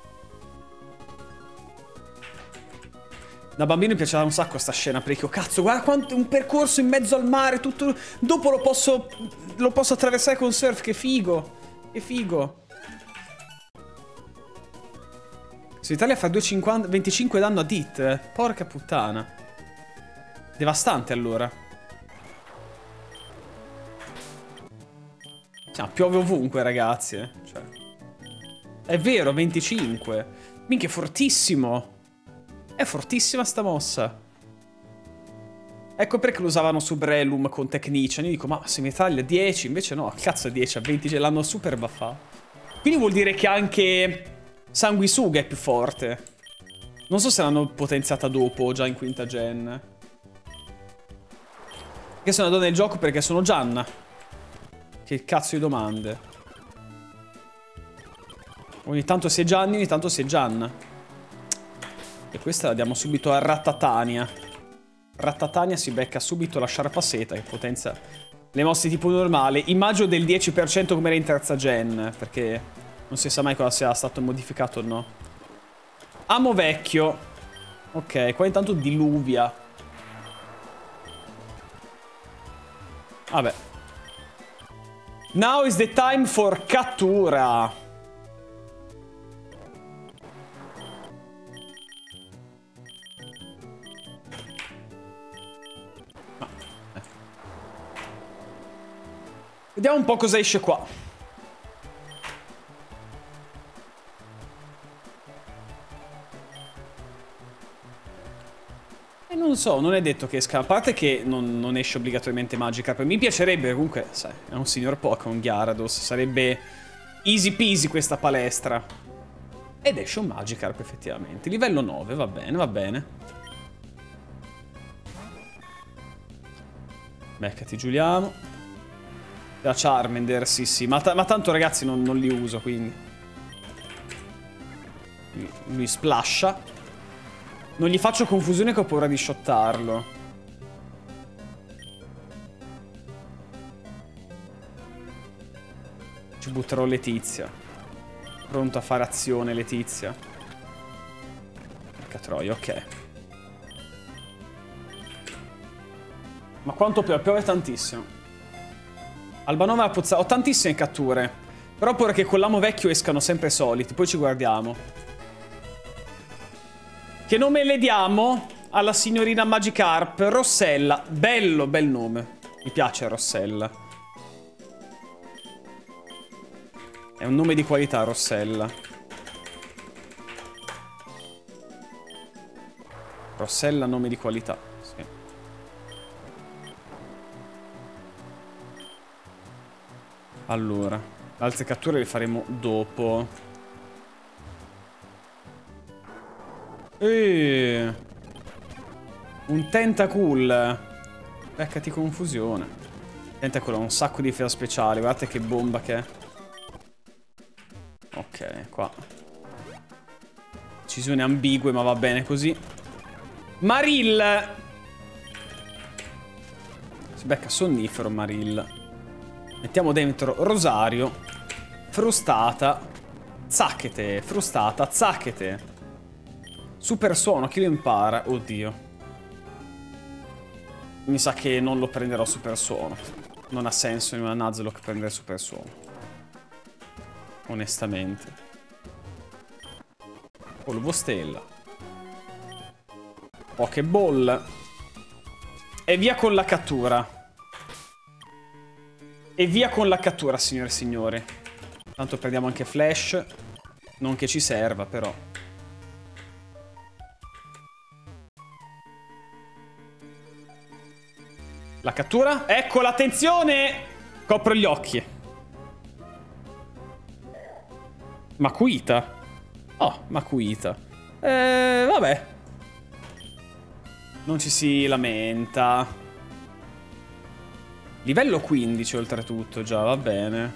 Da bambino mi piaceva un sacco sta scena perché, oh, cazzo, guarda quanto un percorso in mezzo al mare, tutto. Dopo lo posso lo posso attraversare con surf, che figo. Che figo. Se l'Italia fa venticinque danno a D I T, eh. Porca puttana. Devastante allora. Cioè, piove ovunque, ragazzi. Cioè. È vero, venticinque. Minchia, è fortissimo. È fortissima sta mossa. Ecco perché lo usavano su Breloom con Technician. Io dico, ma se mi taglia dieci, invece no, cazzo dieci, a venti l'hanno super buffato. Quindi vuol dire che anche Sanguisuga è più forte. Non so se l'hanno potenziata dopo, già in quinta gen. Che sono andato nel gioco perché sono Gianna. Che cazzo di domande. Ogni tanto sei Gianni, ogni tanto sei Gianna. E questa la diamo subito a Rattatania. Rattatania si becca subito la sciarpa seta che potenzia le mosse tipo normale. Immagino del dieci per cento come era in terza gen, perché non si sa mai cosa sia stato modificato o no. Amo vecchio. Ok, qua intanto diluvia. Vabbè. Now is the time for cattura. Ah, eh. Vediamo un po' cosa esce qua. E non so, non è detto che esca. A parte che non, non esce obbligatoriamente Magikarp. Mi piacerebbe comunque, sai, è un signor Pokémon Gyarados. Sarebbe easy peasy questa palestra. Ed esce un Magikarp effettivamente. Livello nove, va bene, va bene. Beccati Giuliano. Da Charmander, sì sì. Ma, ma tanto ragazzi non, non li uso, quindi. Lui splasha. Non gli faccio confusione che ho paura di shottarlo. Ci butterò Letizia. Pronto a fare azione Letizia. troia, ok. Ma quanto piove? Piove tantissimo. Albanova Pozza... Ho tantissime catture. Però pure che con l'amo vecchio escano sempre soliti. Poi ci guardiamo. Che nome le diamo alla signorina Magikarp? Rossella. Bello, bel nome. Mi piace Rossella. È un nome di qualità, Rossella. Rossella, nome di qualità. Sì. Allora, le altre catture le faremo dopo. Eeeh. Un Tentacool. Beccati confusione. Tentacool ha un sacco di difesa speciale. Guardate che bomba che è. Ok, qua. Decisioni ambigue, ma va bene così. Maril. Si becca sonnifero Maril. Mettiamo dentro Rosario. Frustata. Zacchete. Frustata. Zacchete. Super suono. Chi lo impara? Oddio. Mi sa che non lo prenderò super suono. Non ha senso in una Nuzlocke prendere super suono. Onestamente. Polvo stella. Pokéball. E via con la cattura. E via con la cattura, signore e signori. Tanto prendiamo anche Flash. Non che ci serva, però. La cattura? Eccola, attenzione! Copro gli occhi. Makuita. Oh, Makuita. Eh, vabbè. Non ci si lamenta. Livello quindici oltretutto, già, va bene.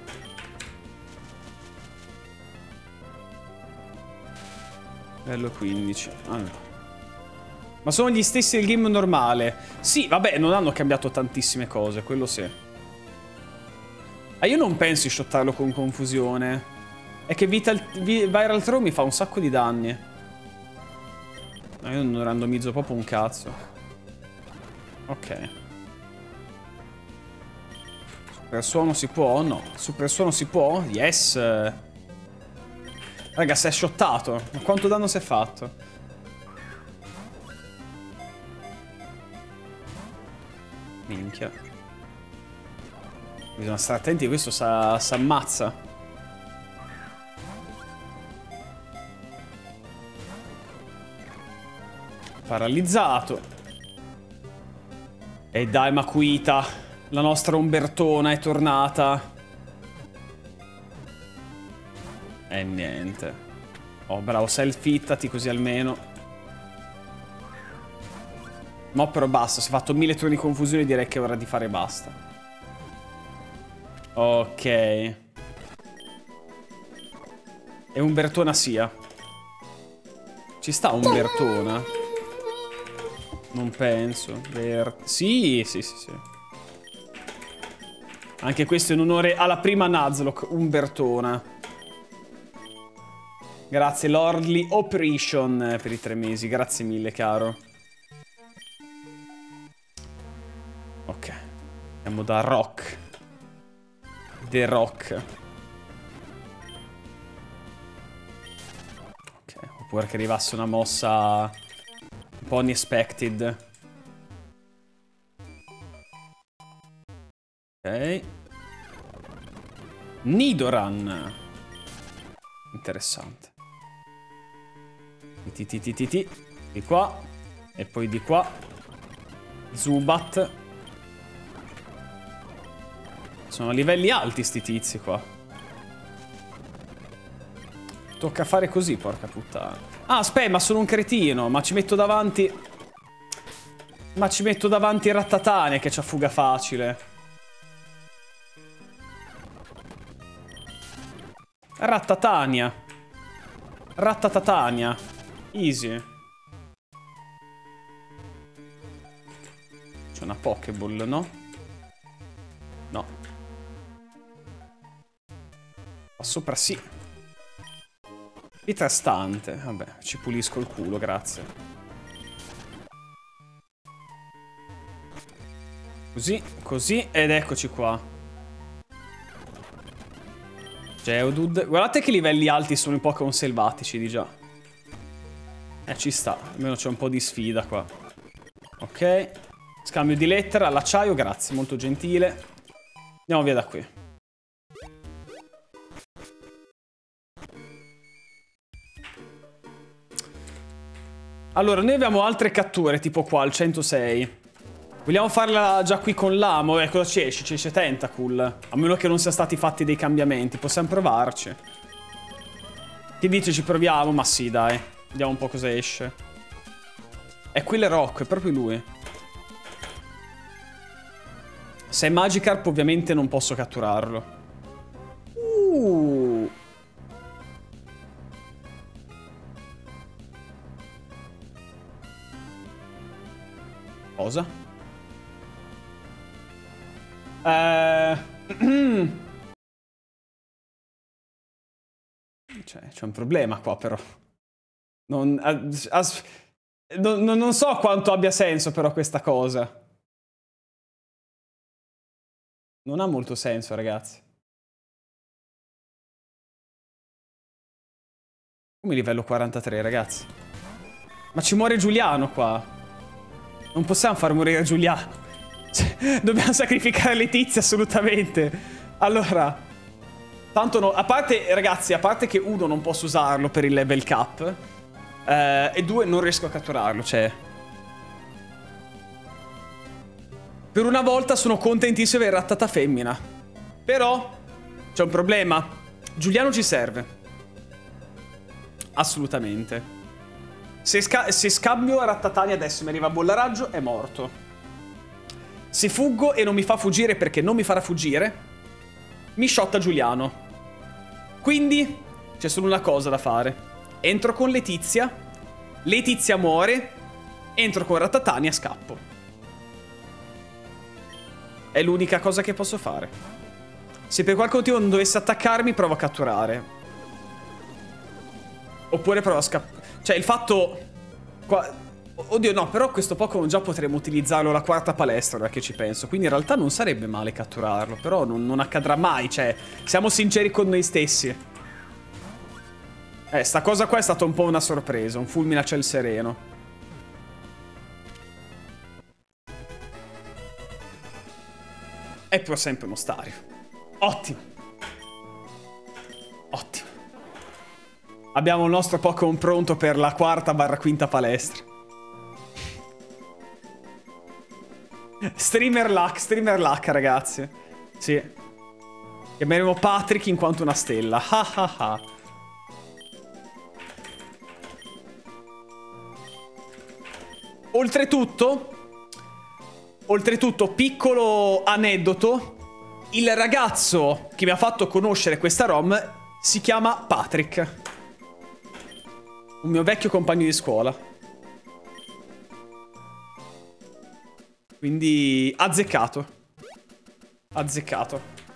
Livello quindici. Allora. Ma sono gli stessi del game normale. Sì, vabbè, non hanno cambiato tantissime cose, quello sì. Ah, io non penso di shottarlo con confusione. È che Vital, Viral Throw mi fa un sacco di danni. No, io non randomizzo proprio un cazzo. Ok. Super suono si può? No. Super suono si può? Yes. Raga, si è shottato. Ma quanto danno si è fatto? Minchia. Bisogna stare attenti, questo si ammazza. Paralizzato. E dai, Makuita. La nostra Umbertona è tornata. E niente. Oh, bravo, self-hittati così almeno. No, però basta. Si è fatto mille turni di confusione. Direi che è ora di fare basta. Ok. E Umbertona sia. Ci sta Umbertona? Non penso. Ver... Sì, sì, sì, sì. Anche questo in onore alla prima Nuzlocke, Umbertona. Grazie, Lordly Operation, per i tre mesi. Grazie mille, caro. Ok. Andiamo da Rock. The Rock. Ok. Oppure che arrivasse una mossa un po' unexpected. Ok. Nidoran. Interessante. Ti ti ti ti ti. Di qua. E poi di qua. Zubat. Sono a livelli alti sti tizi qua. Tocca fare così, porca puttana. Ah, aspetta, ma sono un cretino. Ma ci metto davanti... Ma ci metto davanti Rattatane che c'ha fuga facile. Rattatania. Rattatatania. Easy. C'è una Pokéball, no? No. Qua sopra sì. Pietra stante. Vabbè, ci pulisco il culo, grazie. Così, così, ed eccoci qua. Geodude. Guardate che livelli alti sono i Pokémon selvatici, di già. Eh, ci sta. Almeno c'è un po' di sfida qua. Ok. Scambio di lettera all'acciaio, grazie, molto gentile. Andiamo via da qui. Allora, noi abbiamo altre catture, tipo qua, al centosei. Vogliamo farla già qui con l'amo? Eh, cosa ci esce? Ci esce Tentacool. A meno che non siano stati fatti dei cambiamenti. Possiamo provarci. Chi dice ci proviamo? Ma sì, dai. Vediamo un po' cosa esce. È qui le Rock, è proprio lui. Se è Magikarp ovviamente non posso catturarlo. Uh. Cosa? Eh... Cioè, c'è un problema qua però. Non, as, as, non, non so quanto abbia senso però questa cosa. Non ha molto senso, ragazzi. Come livello quarantatré, ragazzi? Ma ci muore Giuliano qua. Non possiamo far morire Giuliano. Cioè, dobbiamo sacrificare Letizia assolutamente. Allora, tanto no. A parte, ragazzi, a parte che uno non posso usarlo per il level cap. Eh, e due non riesco a catturarlo, cioè. Per una volta sono contentissimo di aver rattata femmina. Però c'è un problema. Giuliano ci serve. Assolutamente. Se, se scambio a Rattatani adesso mi arriva a bollaraggio, è morto. Se fuggo e non mi fa fuggire perché non mi farà fuggire, mi shotta Giuliano. Quindi c'è solo una cosa da fare. Entro con Letizia. Letizia muore. Entro con Rattatani e scappo. È l'unica cosa che posso fare. Se per qualche motivo non dovesse attaccarmi, provo a catturare. Oppure provo a scappare. Cioè, il fatto... Qua... Oddio, no, però questo Pokémon già potremmo utilizzarlo alla quarta palestra, ora che ci penso. Quindi in realtà non sarebbe male catturarlo. Però non, non accadrà mai, cioè... Siamo sinceri con noi stessi. Eh, sta cosa qua è stata un po' una sorpresa. Un fulmine a ciel sereno. È pur sempre uno Stario. Ottimo. Ottimo. Abbiamo il nostro Pokémon pronto per la quarta barra quinta palestra. Streamer luck, streamer luck, ragazzi. Sì. Chiameremo Patrick in quanto una stella. Ha ha ha. Oltretutto... Oltretutto, piccolo aneddoto, il ragazzo che mi ha fatto conoscere questa ROM si chiama Patrick. Un mio vecchio compagno di scuola. Quindi azzeccato. Azzeccato.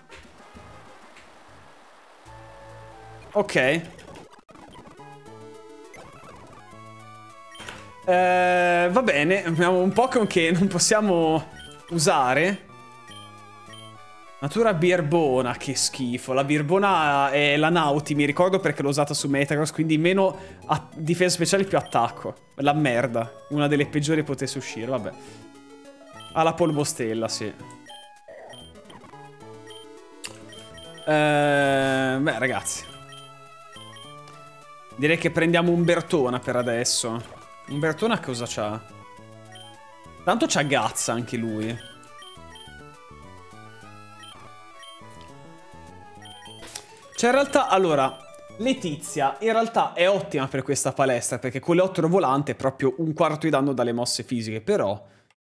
Ok. Eh, va bene, abbiamo un Pokémon che non possiamo usare. Natura Birbona, che schifo. La Birbona è la Nauti, mi ricordo perché l'ho usata su Metagross, quindi meno difesa speciale più attacco. La merda, una delle peggiori potesse uscire, vabbè. Ha la polvostella, sì. Eh, beh, ragazzi. Direi che prendiamo un Bertona per adesso. Umbertona cosa c'ha? Tanto c'ha Gazza anche lui. Cioè in realtà, allora, Letizia in realtà è ottima per questa palestra, perché con l'elettro volante è proprio un quarto di danno dalle mosse fisiche, però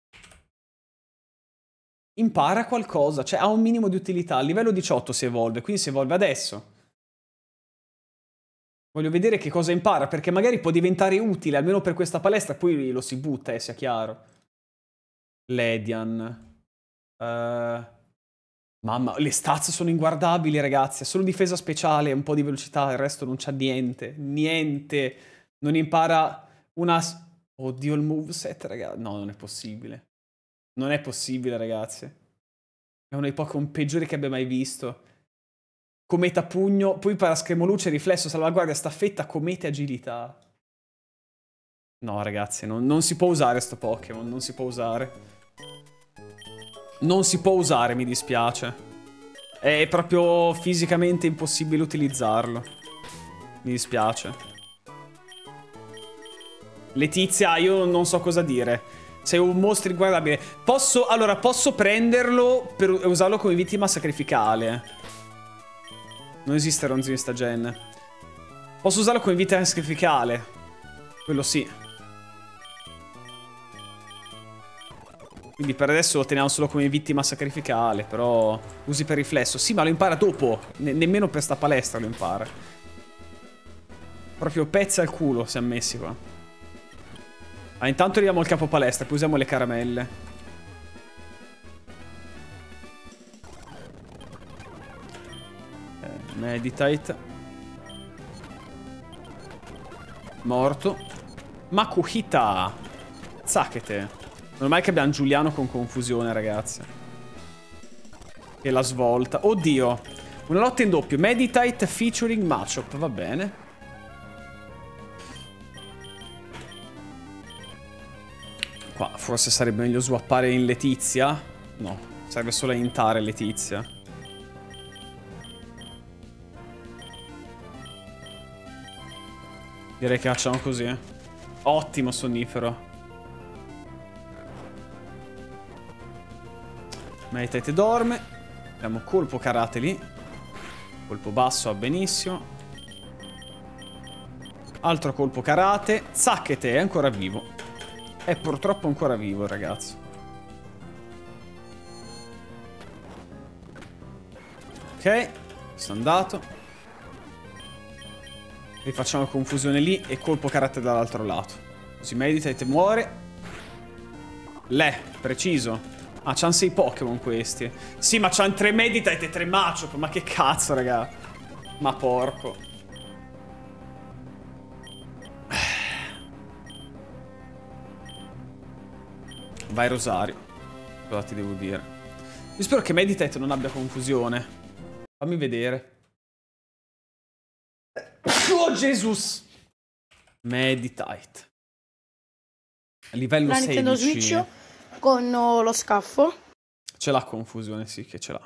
impara qualcosa, cioè ha un minimo di utilità. A livello diciotto si evolve, quindi si evolve adesso. Voglio vedere che cosa impara, perché magari può diventare utile, almeno per questa palestra, poi lo si butta, eh, sia chiaro. Ledian. Uh, Mamma, le stats sono inguardabili, ragazzi. È solo difesa speciale, un po' di velocità, il resto non c'ha niente. Niente. Non impara una... Oddio, il moveset, ragazzi. No, non è possibile. Non è possibile, ragazzi. È uno dei Pokémon peggiori che abbia mai visto. Cometa pugno, poi para schermo luce, riflesso, salvaguardia, staffetta, comete, agilità. No, ragazzi, non, non si può usare sto Pokémon, non si può usare. Non si può usare, mi dispiace. È proprio fisicamente impossibile utilizzarlo. Mi dispiace. Letizia, io non so cosa dire. Sei un mostro inguardabile. Posso, allora, posso prenderlo per usarlo come vittima sacrificale. Non esiste ronzino in sta gen. Posso usarlo come vittima sacrificale. Quello sì. Quindi per adesso lo teniamo solo come vittima sacrificale. Però usi per riflesso. Sì, ma lo impara dopo. Ne nemmeno per sta palestra lo impara. Proprio pezzi al culo siamo messi qua. Ah, intanto arriviamo al capo palestra. Poi usiamo le caramelle. eh, Meditate. Morto. Makuhita. Zacchete. Non è mai che abbiamo Giuliano con confusione, ragazzi. E la svolta. Oddio. Una lotta in doppio. Meditate featuring Machop. Va bene. Qua forse sarebbe meglio swappare in Letizia. No. Serve solo a intare Letizia. Direi che facciamo così. Ottimo sonnifero. Meditate dorme. Abbiamo colpo karate lì. Colpo basso va benissimo. Altro colpo karate. Zacchete è ancora vivo. È purtroppo ancora vivo, ragazzo. Ok. Sono andato. Rifacciamo confusione lì. E colpo karate dall'altro lato. Così Meditate muore. Le, preciso. Ah, c'hanno sei Pokémon questi. Sì, ma c'hanno tre Meditate e tre Machop. Ma che cazzo, raga. Ma porco. Vai Rosario. Cosa ti devo dire? Io spero che Meditate non abbia confusione. Fammi vedere. Oh, Jesus. Meditate. Livello la sedici. Nintendo Switch con lo scaffo. Ce l'ha confusione, sì, che ce l'ha.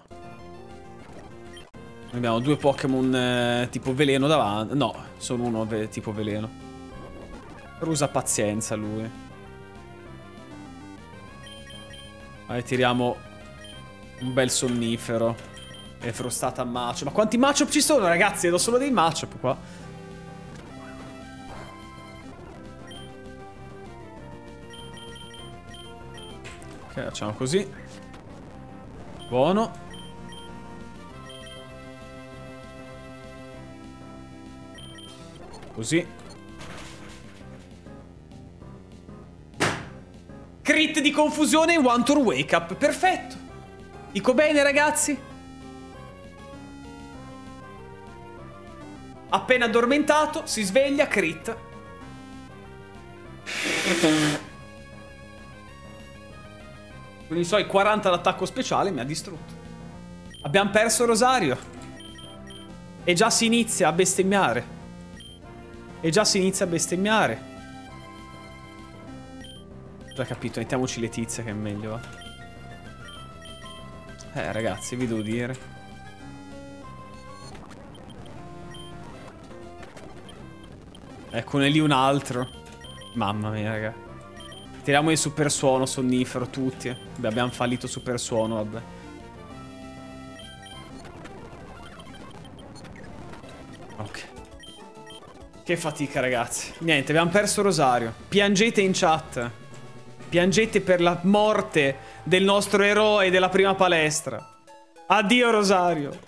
Abbiamo due Pokémon eh, tipo veleno davanti. No, sono uno ve tipo veleno. Però usa pazienza lui. Vai, tiriamo un bel sonnifero. E frustata a Machop. Ma quanti Machop ci sono, ragazzi? Vedo solo dei Machop qua. Ok, facciamo così. Buono. Così. Crit di confusione e One Tour Wake Up. Perfetto. Dico bene, ragazzi? Appena addormentato, si sveglia, crit. Con i suoi quaranta d'attacco speciale mi ha distrutto. Abbiamo perso Rosario. E già si inizia a bestemmiare. E già si inizia a bestemmiare. Già capito, mettiamoci Letizia che è meglio, va. Eh, ragazzi, vi devo dire. Eccone lì un altro. Mamma mia, raga. Tiriamo il super suono, sonnifero, tutti. Beh, abbiamo fallito super suono, vabbè. Ok. Che fatica, ragazzi. Niente, abbiamo perso Rosario. Piangete in chat. Piangete per la morte del nostro eroe della prima palestra. Addio, Rosario.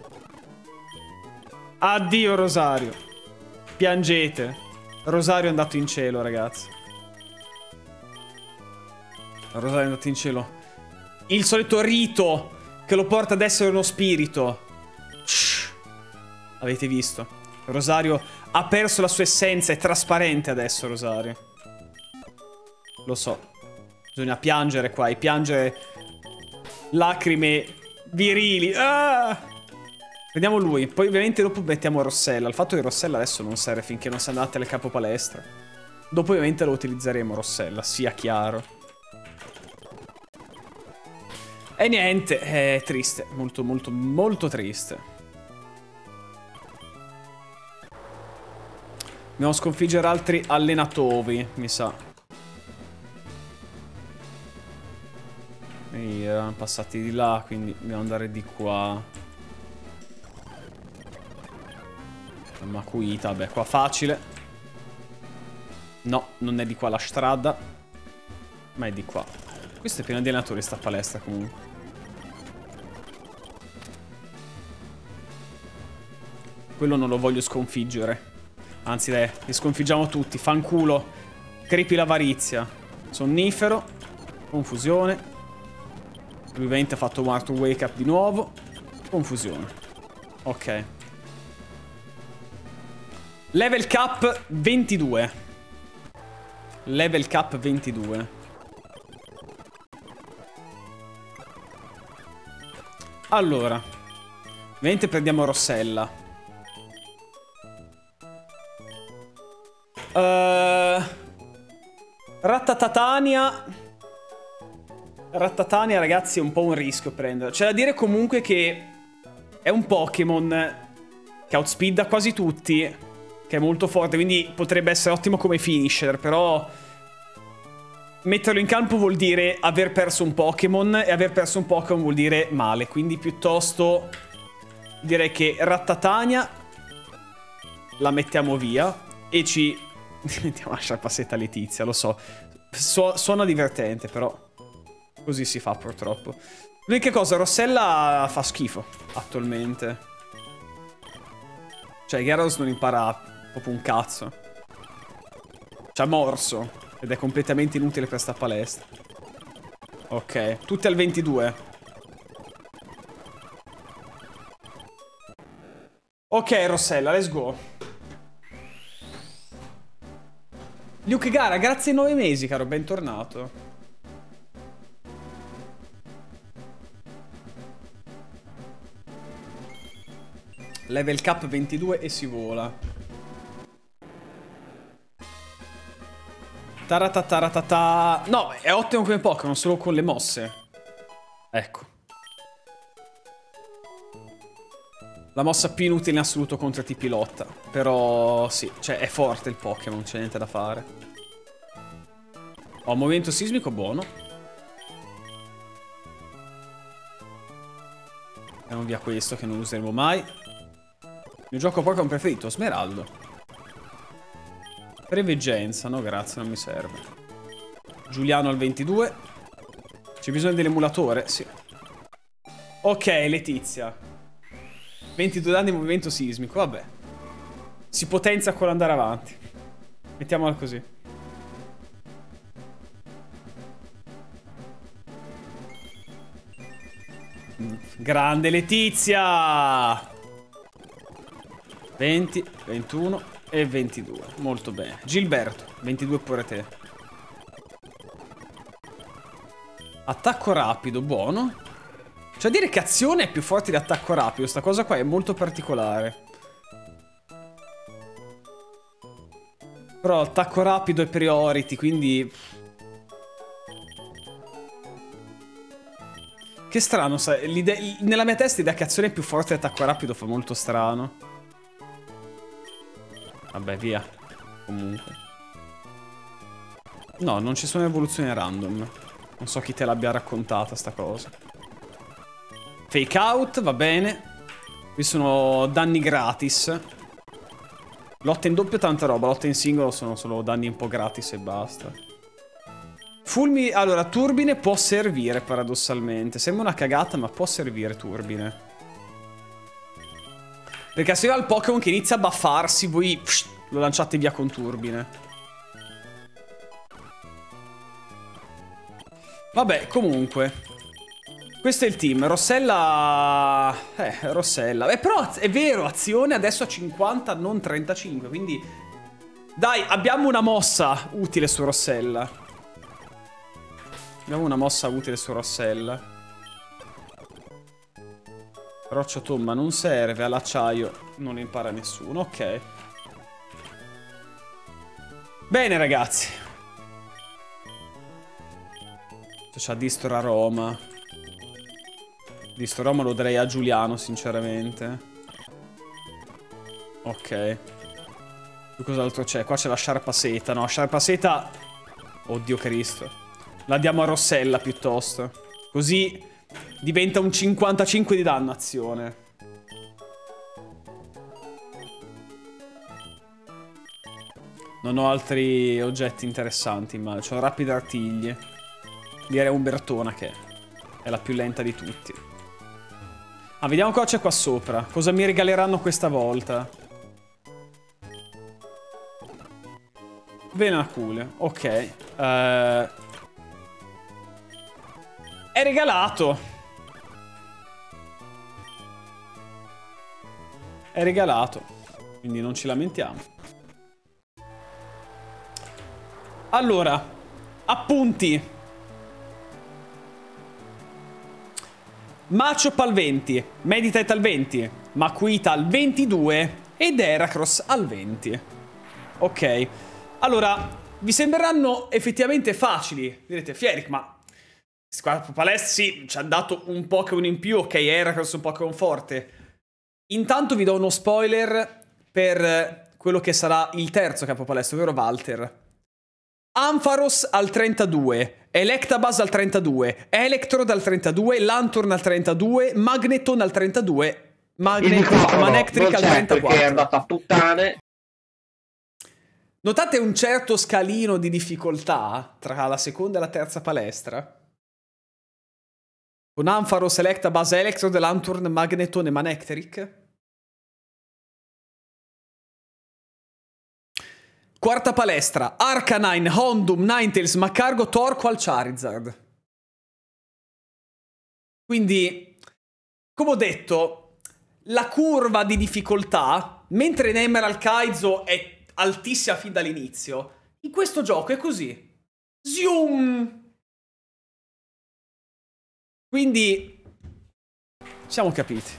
Addio, Rosario. Piangete. Rosario è andato in cielo, ragazzi. Rosario è andato in cielo. Il solito rito che lo porta ad essere uno spirito. Shh. Avete visto? Rosario ha perso la sua essenza, è trasparente adesso Rosario. Lo so. Bisogna piangere qua, e piangere lacrime virili. Ah! Prendiamo lui, poi ovviamente dopo mettiamo Rossella. Il fatto che Rossella adesso non serve finché non si andate alle capo palestra. Dopo ovviamente lo utilizzeremo Rossella, sia chiaro. E niente, è triste, molto molto molto triste. Dobbiamo sconfiggere altri allenatori, mi sa. E erano passati di là, quindi dobbiamo andare di qua. Makuita, vabbè, qua facile. No, non è di qua la strada, ma è di qua. Questo è pieno di allenatori, sta palestra comunque. Quello non lo voglio sconfiggere. Anzi dai, li sconfiggiamo tutti. Fanculo. Creepy l'avarizia. Sonnifero. Confusione. Lui ovviamente ha fatto un altro wake up di nuovo. Confusione. Ok. Level cap ventidue. Level cap ventidue. Allora, ovviamente prendiamo Rossella. Uh, Rattatatania. Rattatatania, ragazzi, è un po' un rischio prendere. C'è da dire comunque che è un Pokémon che outspeeda quasi tutti, che è molto forte, quindi potrebbe essere ottimo come finisher, però metterlo in campo vuol dire aver perso un Pokémon, e aver perso un Pokémon vuol dire male, quindi piuttosto direi che Rattatatania la mettiamo via e ci mettiamo la sciarpassetta Letizia, lo so. Su suona divertente, però così si fa purtroppo. L'unica cosa, Rossella fa schifo attualmente. Cioè Gyarados non impara proprio un cazzo. C'ha morso ed è completamente inutile per sta palestra. Ok, tutte al ventidue. Ok Rossella, let's go. Luke Gara, grazie ai nove mesi, caro, bentornato. Level cap ventidue e si vola. Taratataratata. No, è ottimo come Pokémon, solo con le mosse. Ecco. La mossa più inutile in assoluto contro tipi lotta. Però sì, cioè è forte il Pokémon, c'è niente da fare. Ho un movimento sismico buono. Andiamo via questo che non useremo mai. Il mio gioco Pokémon preferito, Smeraldo. Preveggenza, no grazie, non mi serve. Giuliano al ventidue. C'è bisogno dell'emulatore? Sì. Ok, Letizia. ventidue danni movimento sismico, vabbè. Si potenzia con l'andare avanti. Mettiamola così. Grande Letizia! venti, ventuno e ventidue. Molto bene. Gilberto, ventidue pure te. Attacco rapido, buono. Cioè dire che azione è più forte di attacco rapido. Sta cosa qua è molto particolare. Però attacco rapido è priority, quindi... Che strano, sai, nella mia testa l'idea che azione è più forte di attacco rapido fa molto strano. Vabbè, via. Comunque. No, non ci sono evoluzioni random. Non so chi te l'abbia raccontata sta cosa. Fake out, va bene. Qui sono danni gratis. Lotta in doppio tanta roba. Lotta in singolo sono solo danni un po' gratis e basta. Fulmine. Allora, turbine può servire paradossalmente. Sembra una cagata, ma può servire turbine. Perché se va il Pokémon che inizia a buffarsi, voi psh, lo lanciate via con turbine. Vabbè, comunque. Questo è il team. Rossella... Eh, Rossella. Eh, però è vero, azione adesso a cinquanta, non trentacinque, quindi... Dai, abbiamo una mossa utile su Rossella. Abbiamo una mossa utile su Rossella. Roccia tomba non serve, all'acciaio non impara nessuno, ok. Bene ragazzi. C'ha distro a Roma. Distro a Roma lo darei a Giuliano sinceramente. Ok. Cos'altro c'è? Qua c'è la sciarpa seta. No, sciarpa seta... Oddio Cristo. La diamo a Rossella piuttosto. Così diventa un cinquantacinque di dannazione. Non ho altri oggetti interessanti, ma c'ho rapide artiglie. Direi Umbertona che è la più lenta di tutti. Ah, vediamo cosa c'è qua sopra. Cosa mi regaleranno questa volta? Venacule, ok. Uh... È regalato. È regalato. Quindi non ci lamentiamo. Allora, appunti. Machop al venti, Meditate al venti, Makuhita al ventidue ed Heracross al venti. Ok. Allora, vi sembreranno effettivamente facili. Direte, Fieric, ma... Palestra sì, ci ha dato un Pokémon in più, ok, Heracross un Pokémon forte. Intanto vi do uno spoiler per quello che sarà il terzo capo palestra, ovvero Walter. Ampharos al trentadue, Electabuzz al trentadue, Electrode al trentadue, Lanturn al trentadue, Magneton al trentadue, Magnetic, Manectric al trentaquattro. Perché è andata a puttane. Notate un certo scalino di difficoltà tra la seconda e la terza palestra? Con Ampharos, Electabuzz, Electrode, Lanturn, Magneton e Manectric. Quarta palestra, Arcanine, Houndoom, Ninetales, Magcargo, Torkoal, Charizard. Quindi, come ho detto, la curva di difficoltà, mentre in Emerald Kaizo è altissima fin dall'inizio, in questo gioco è così. Zoom! Quindi, siamo capiti.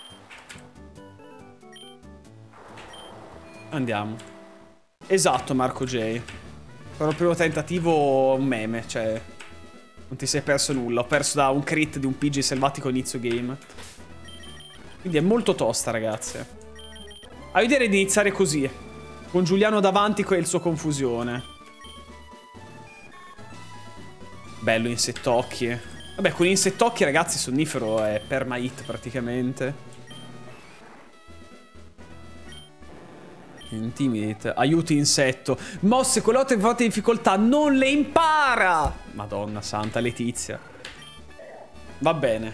Andiamo. Esatto, Marco J. Però il primo tentativo un meme, cioè... Non ti sei perso nulla. Ho perso da un crit di un P G selvatico inizio game. Quindi è molto tosta, ragazzi. Ah, io direi di iniziare così. Con Giuliano davanti e il suo confusione. Bello, insettocchi. Vabbè, con insettocchi, ragazzi, Sonnifero è perma-hit praticamente. Intimidate. Aiuti insetto. Mosse con l'otto in forte difficoltà. Non le impara. Madonna santa, Letizia. Va bene.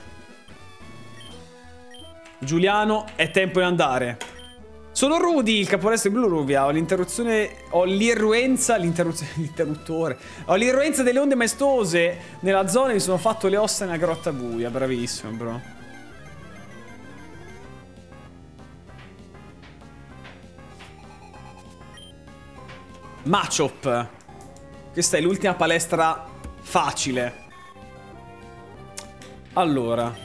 Giuliano, è tempo di andare. Sono Rudy, il caporestre blu Ruvia. Ho l'interruzione. Ho l'irruenza. L'interruzione. L'interruttore. Ho l'irruenza delle onde maestose. Nella zona mi sono fatto le ossa nella grotta buia. Bravissimo, bro. Machop. Questa è l'ultima palestra facile. Allora,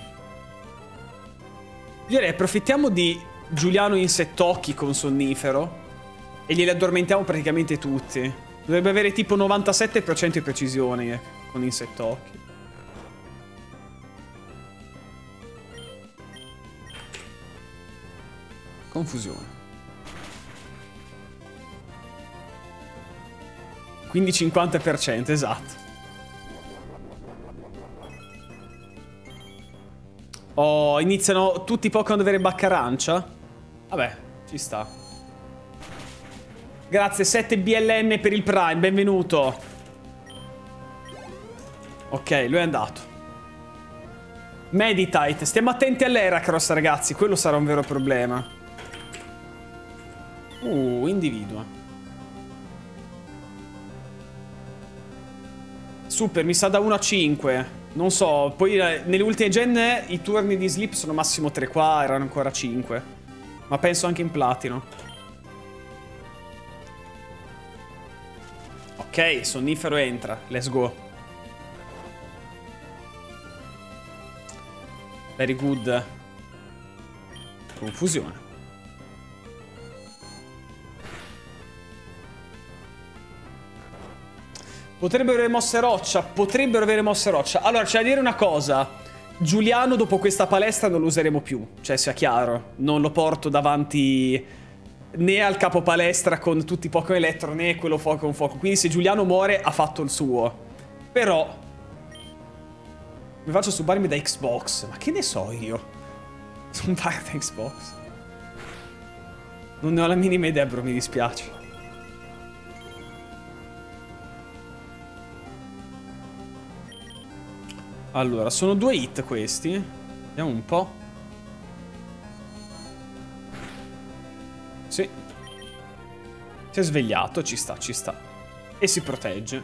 direi approfittiamo di Giuliano insettocchi con Sonnifero e glieli addormentiamo praticamente tutti. Dovrebbe avere tipo novantasette per cento di precisione eh, con insettocchi. Confusione. Quindi cinquanta per cento, esatto. Oh, iniziano tutti i Pokémon ad avere Baccarancia. Vabbè, ci sta. Grazie, sette B L M per il Prime, benvenuto. Ok, lui è andato. Meditate, stiamo attenti all'Heracross, ragazzi. Quello sarà un vero problema. Uh, individua. Super, mi sa da uno a cinque. Non so, poi nelle ultime gen i turni di sleep sono massimo tre, qua erano ancora cinque. Ma penso anche in platino. Ok, sonnifero entra, let's go. Very good. Confusione. Potrebbero avere mosse roccia, potrebbero avere mosse roccia. Allora, c'è da dire una cosa. Giuliano dopo questa palestra non lo useremo più, cioè sia chiaro. Non lo porto davanti né al capo palestra con tutti i Pokémon elettro, né quello fuoco con fuoco. Quindi se Giuliano muore ha fatto il suo. Però mi faccio subarmi da Xbox. Ma che ne so io? Subare da Xbox. Non ne ho la minima idea, bro, mi dispiace. Allora, sono due hit questi. Vediamo un po'. Sì. Si è svegliato, ci sta, ci sta. E si protegge.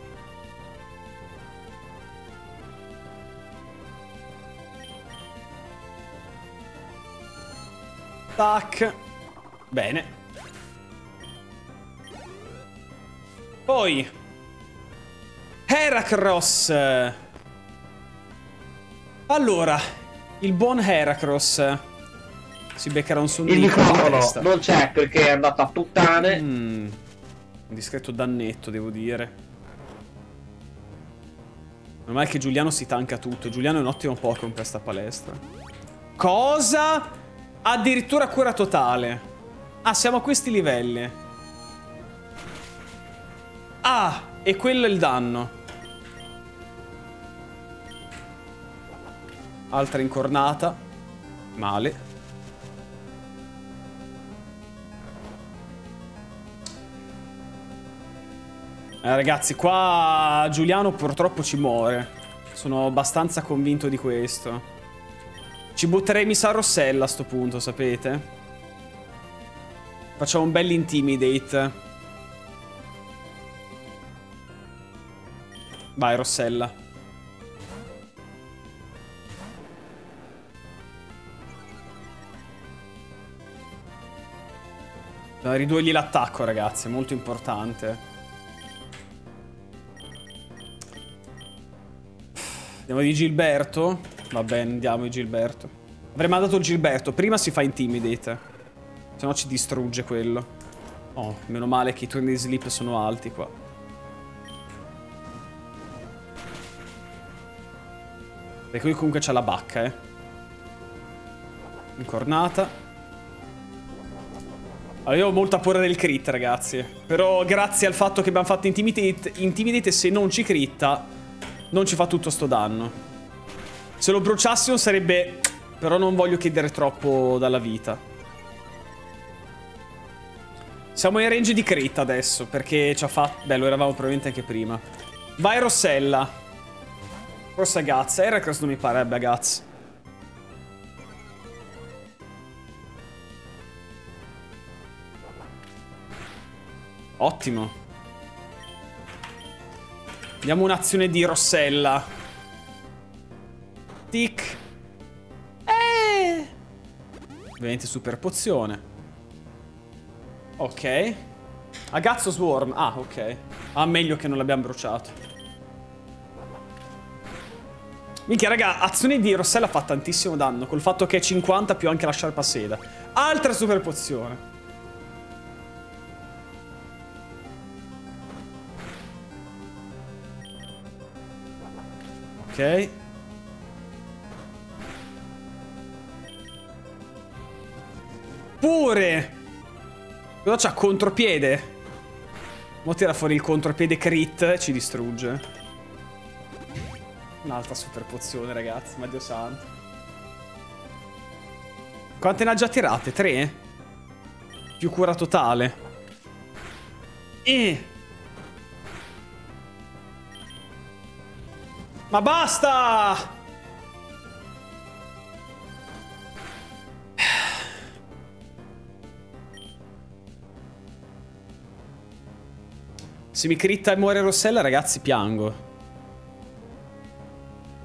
Tac. Bene. Poi Heracross. Allora, il buon Heracross si beccherà un sonnifero. Il microfono non c'è perché è andato a puttane. Mm, un discreto dannetto, devo dire. Non è che Giuliano si tanca tutto. Giuliano è un ottimo Pokémon per sta palestra. Cosa? Addirittura cura totale. Ah, siamo a questi livelli. Ah, e quello è il danno. Altra incornata. Male. Eh, ragazzi, qua Giuliano purtroppo ci muore. Sono abbastanza convinto di questo. Ci butterei mi sa Rossella a sto punto, sapete? Facciamo un bel intimidate. Vai, Rossella. Ridurgli l'attacco, ragazzi, è molto importante. Andiamo di Gilberto. Va bene, andiamo di Gilberto. Avrei mandato il Gilberto. Prima si fa Intimidate, se no ci distrugge quello. Oh, meno male che i turni di sleep sono alti qua. Perché lui comunque c'ha la bacca, eh. Incornata. Allora, io ho molta paura del crit, ragazzi. Però grazie al fatto che abbiamo fatto Intimidate, Intimidate se non ci critta, non ci fa tutto sto danno. Se lo bruciassimo sarebbe... Però non voglio chiedere troppo dalla vita. Siamo in range di crit adesso, perché ci ha fatto... Beh, lo eravamo probabilmente anche prima. Vai, Rossella. Forse Gaz. Heracross non mi pare abbia Gaz. Ottimo. Diamo un'azione di Rossella. Tic. Eh. Ovviamente super pozione. Ok. Agazzo Swarm. Ah, ok. Ah, meglio che non l'abbiamo bruciato. Minchia, raga, azione di Rossella fa tantissimo danno. Col fatto che è cinquanta più anche la sciarpa seda. Altra super pozione. Ok. Pure. Cosa c'ha? Contropiede. Mo tira fuori il contropiede crit e ci distrugge. Un'altra super pozione, ragazzi. Ma Dio santo. Quante ne ha già tirate? Tre? Più cura totale. E... Ma basta! Se mi critta e muore Rossella, ragazzi, piango.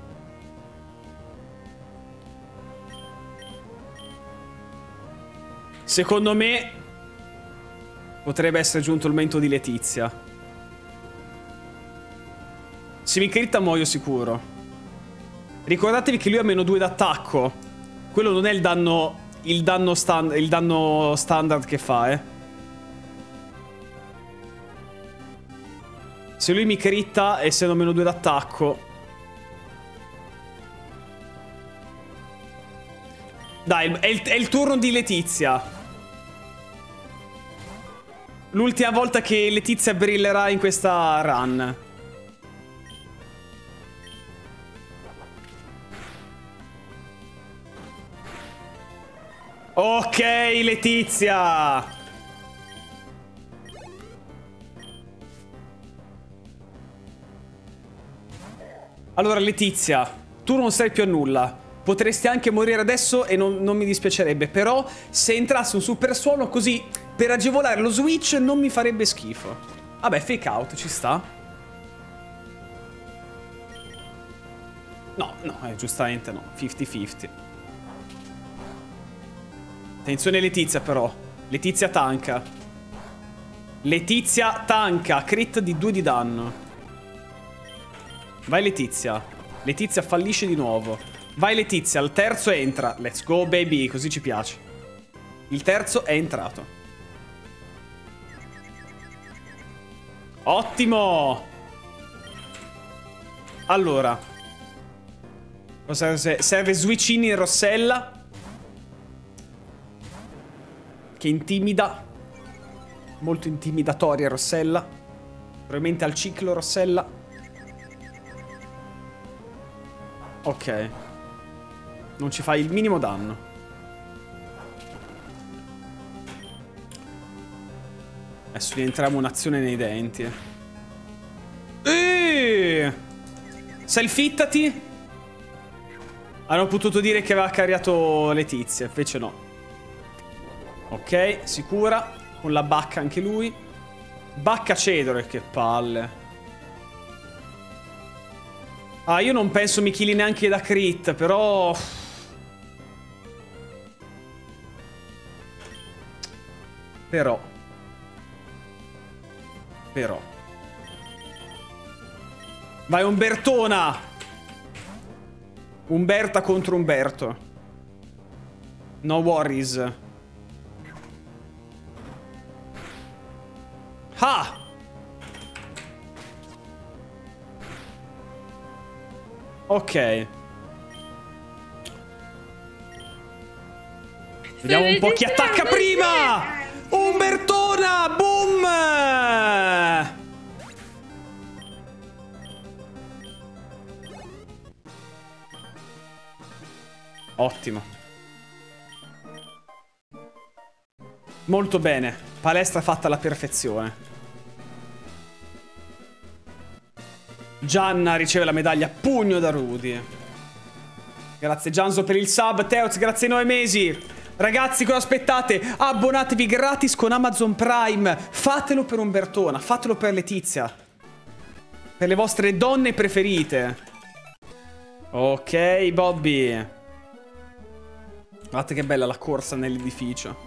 Secondo me potrebbe essere giunto il momento di Letizia. Se mi critta muoio sicuro. Ricordatevi che lui ha meno due d'attacco. Quello non è il danno, il danno, stand, il danno standard che fa, eh. Se lui mi critta, essendo meno due d'attacco... Dai, è il, è il turno di Letizia. L'ultima volta che Letizia brillerà in questa run. Ok, Letizia. Allora, Letizia, tu non sei più a nulla. Potresti anche morire adesso e non, non mi dispiacerebbe. Però se entrasse un super suono così per agevolare lo switch non mi farebbe schifo. Vabbè, fake out, ci sta. No, no, eh, giustamente no. cinquanta cinquanta. Attenzione Letizia però. Letizia tanca. Letizia tanca. Crit di due di danno. Vai Letizia. Letizia fallisce di nuovo. Vai Letizia, il terzo entra. Let's go baby, così ci piace. Il terzo è entrato. Ottimo. Allora serve, serve switchini in Rossella, che intimida. Molto intimidatoria Rossella. Probabilmente al ciclo Rossella. Ok. Non ci fai il minimo danno. Adesso rientriamo un'azione nei denti. Eeeh! Selfittati. Hanno potuto dire che aveva cariato Letizia, invece no. Ok, sicura. Con la bacca anche lui. Bacca Cedro, che palle. Ah, io non penso mi killi neanche da crit, però... Però. Però. Vai Umbertona! Umberta contro Umberto. No worries. Ah! Ok. Vediamo un po' chi attacca prima! Umbertona! Boom! Ottimo. Molto bene. Palestra fatta alla perfezione. Gianna riceve la medaglia pugno da Rudy. Grazie Gianzo per il sub. Teoz, grazie ai nove mesi. Ragazzi, cosa aspettate? Abbonatevi gratis con Amazon Prime. Fatelo per Umbertona, fatelo per Letizia. Per le vostre donne preferite. Ok, Bobby. Guardate che bella la corsa nell'edificio.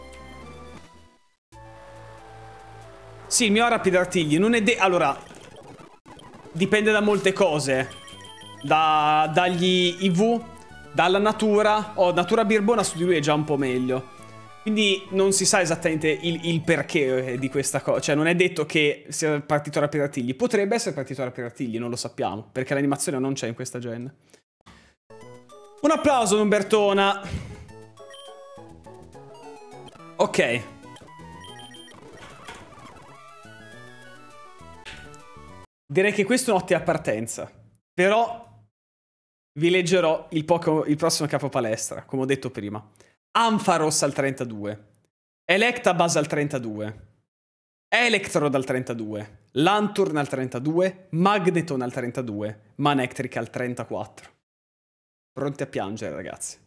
Sì, il mio rapido artigli non è de... Allora, dipende da molte cose. Da, dagli I V, dalla natura. Oh, natura birbona su di lui è già un po' meglio. Quindi non si sa esattamente il, il perché di questa cosa. Cioè non è detto che sia partito rapido artigli. Potrebbe essere partito rapido artigli, non lo sappiamo. Perché l'animazione non c'è in questa gen. Un applauso, Umbertona. Ok. Direi che questa è un'ottima partenza. Però vi leggerò il, poco, il prossimo capo palestra, come ho detto prima. Ampharos al trentadue. Electabuzz al trentadue. Electrode al trentadue. Lanturn al trentadue. Magneton al trentadue. Manectric al trentaquattro. Pronti a piangere, ragazzi.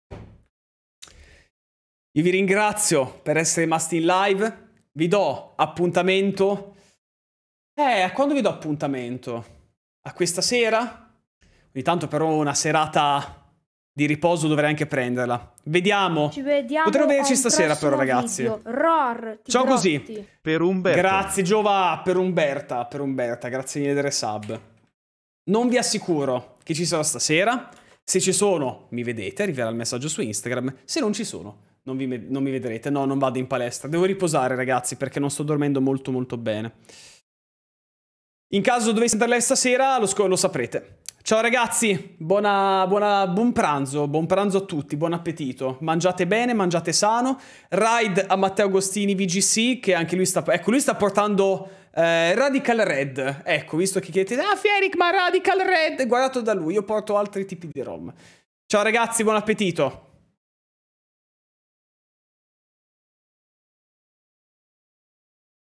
Io vi ringrazio per essere rimasti in live. Vi do appuntamento... Eh, a quando vi do appuntamento? A questa sera? Ogni tanto però una serata di riposo dovrei anche prenderla. Vediamo. Ci vediamo. Potremmo vederci stasera però, ragazzi. Roar, ciao così. Per Umberto. Grazie Giova, per Umberta, per Umberta, grazie mille del sub. Non vi assicuro che ci sarà stasera. Se ci sono, mi vedete, arriverà il messaggio su Instagram. Se non ci sono, non, vi, non mi vedrete. No, non vado in palestra. Devo riposare, ragazzi, perché non sto dormendo molto molto bene. In caso dovessi andare live stasera, lo, lo saprete. Ciao ragazzi, buona, buona, buon pranzo, buon pranzo a tutti, buon appetito. Mangiate bene, mangiate sano. Ride a Matteo Agostini V G C, che anche lui sta... Ecco, lui sta portando eh, Radical Red. Ecco, visto che chiedete, ah Fieric, ma Radical Red, guardato da lui, io porto altri tipi di rom. Ciao ragazzi, buon appetito.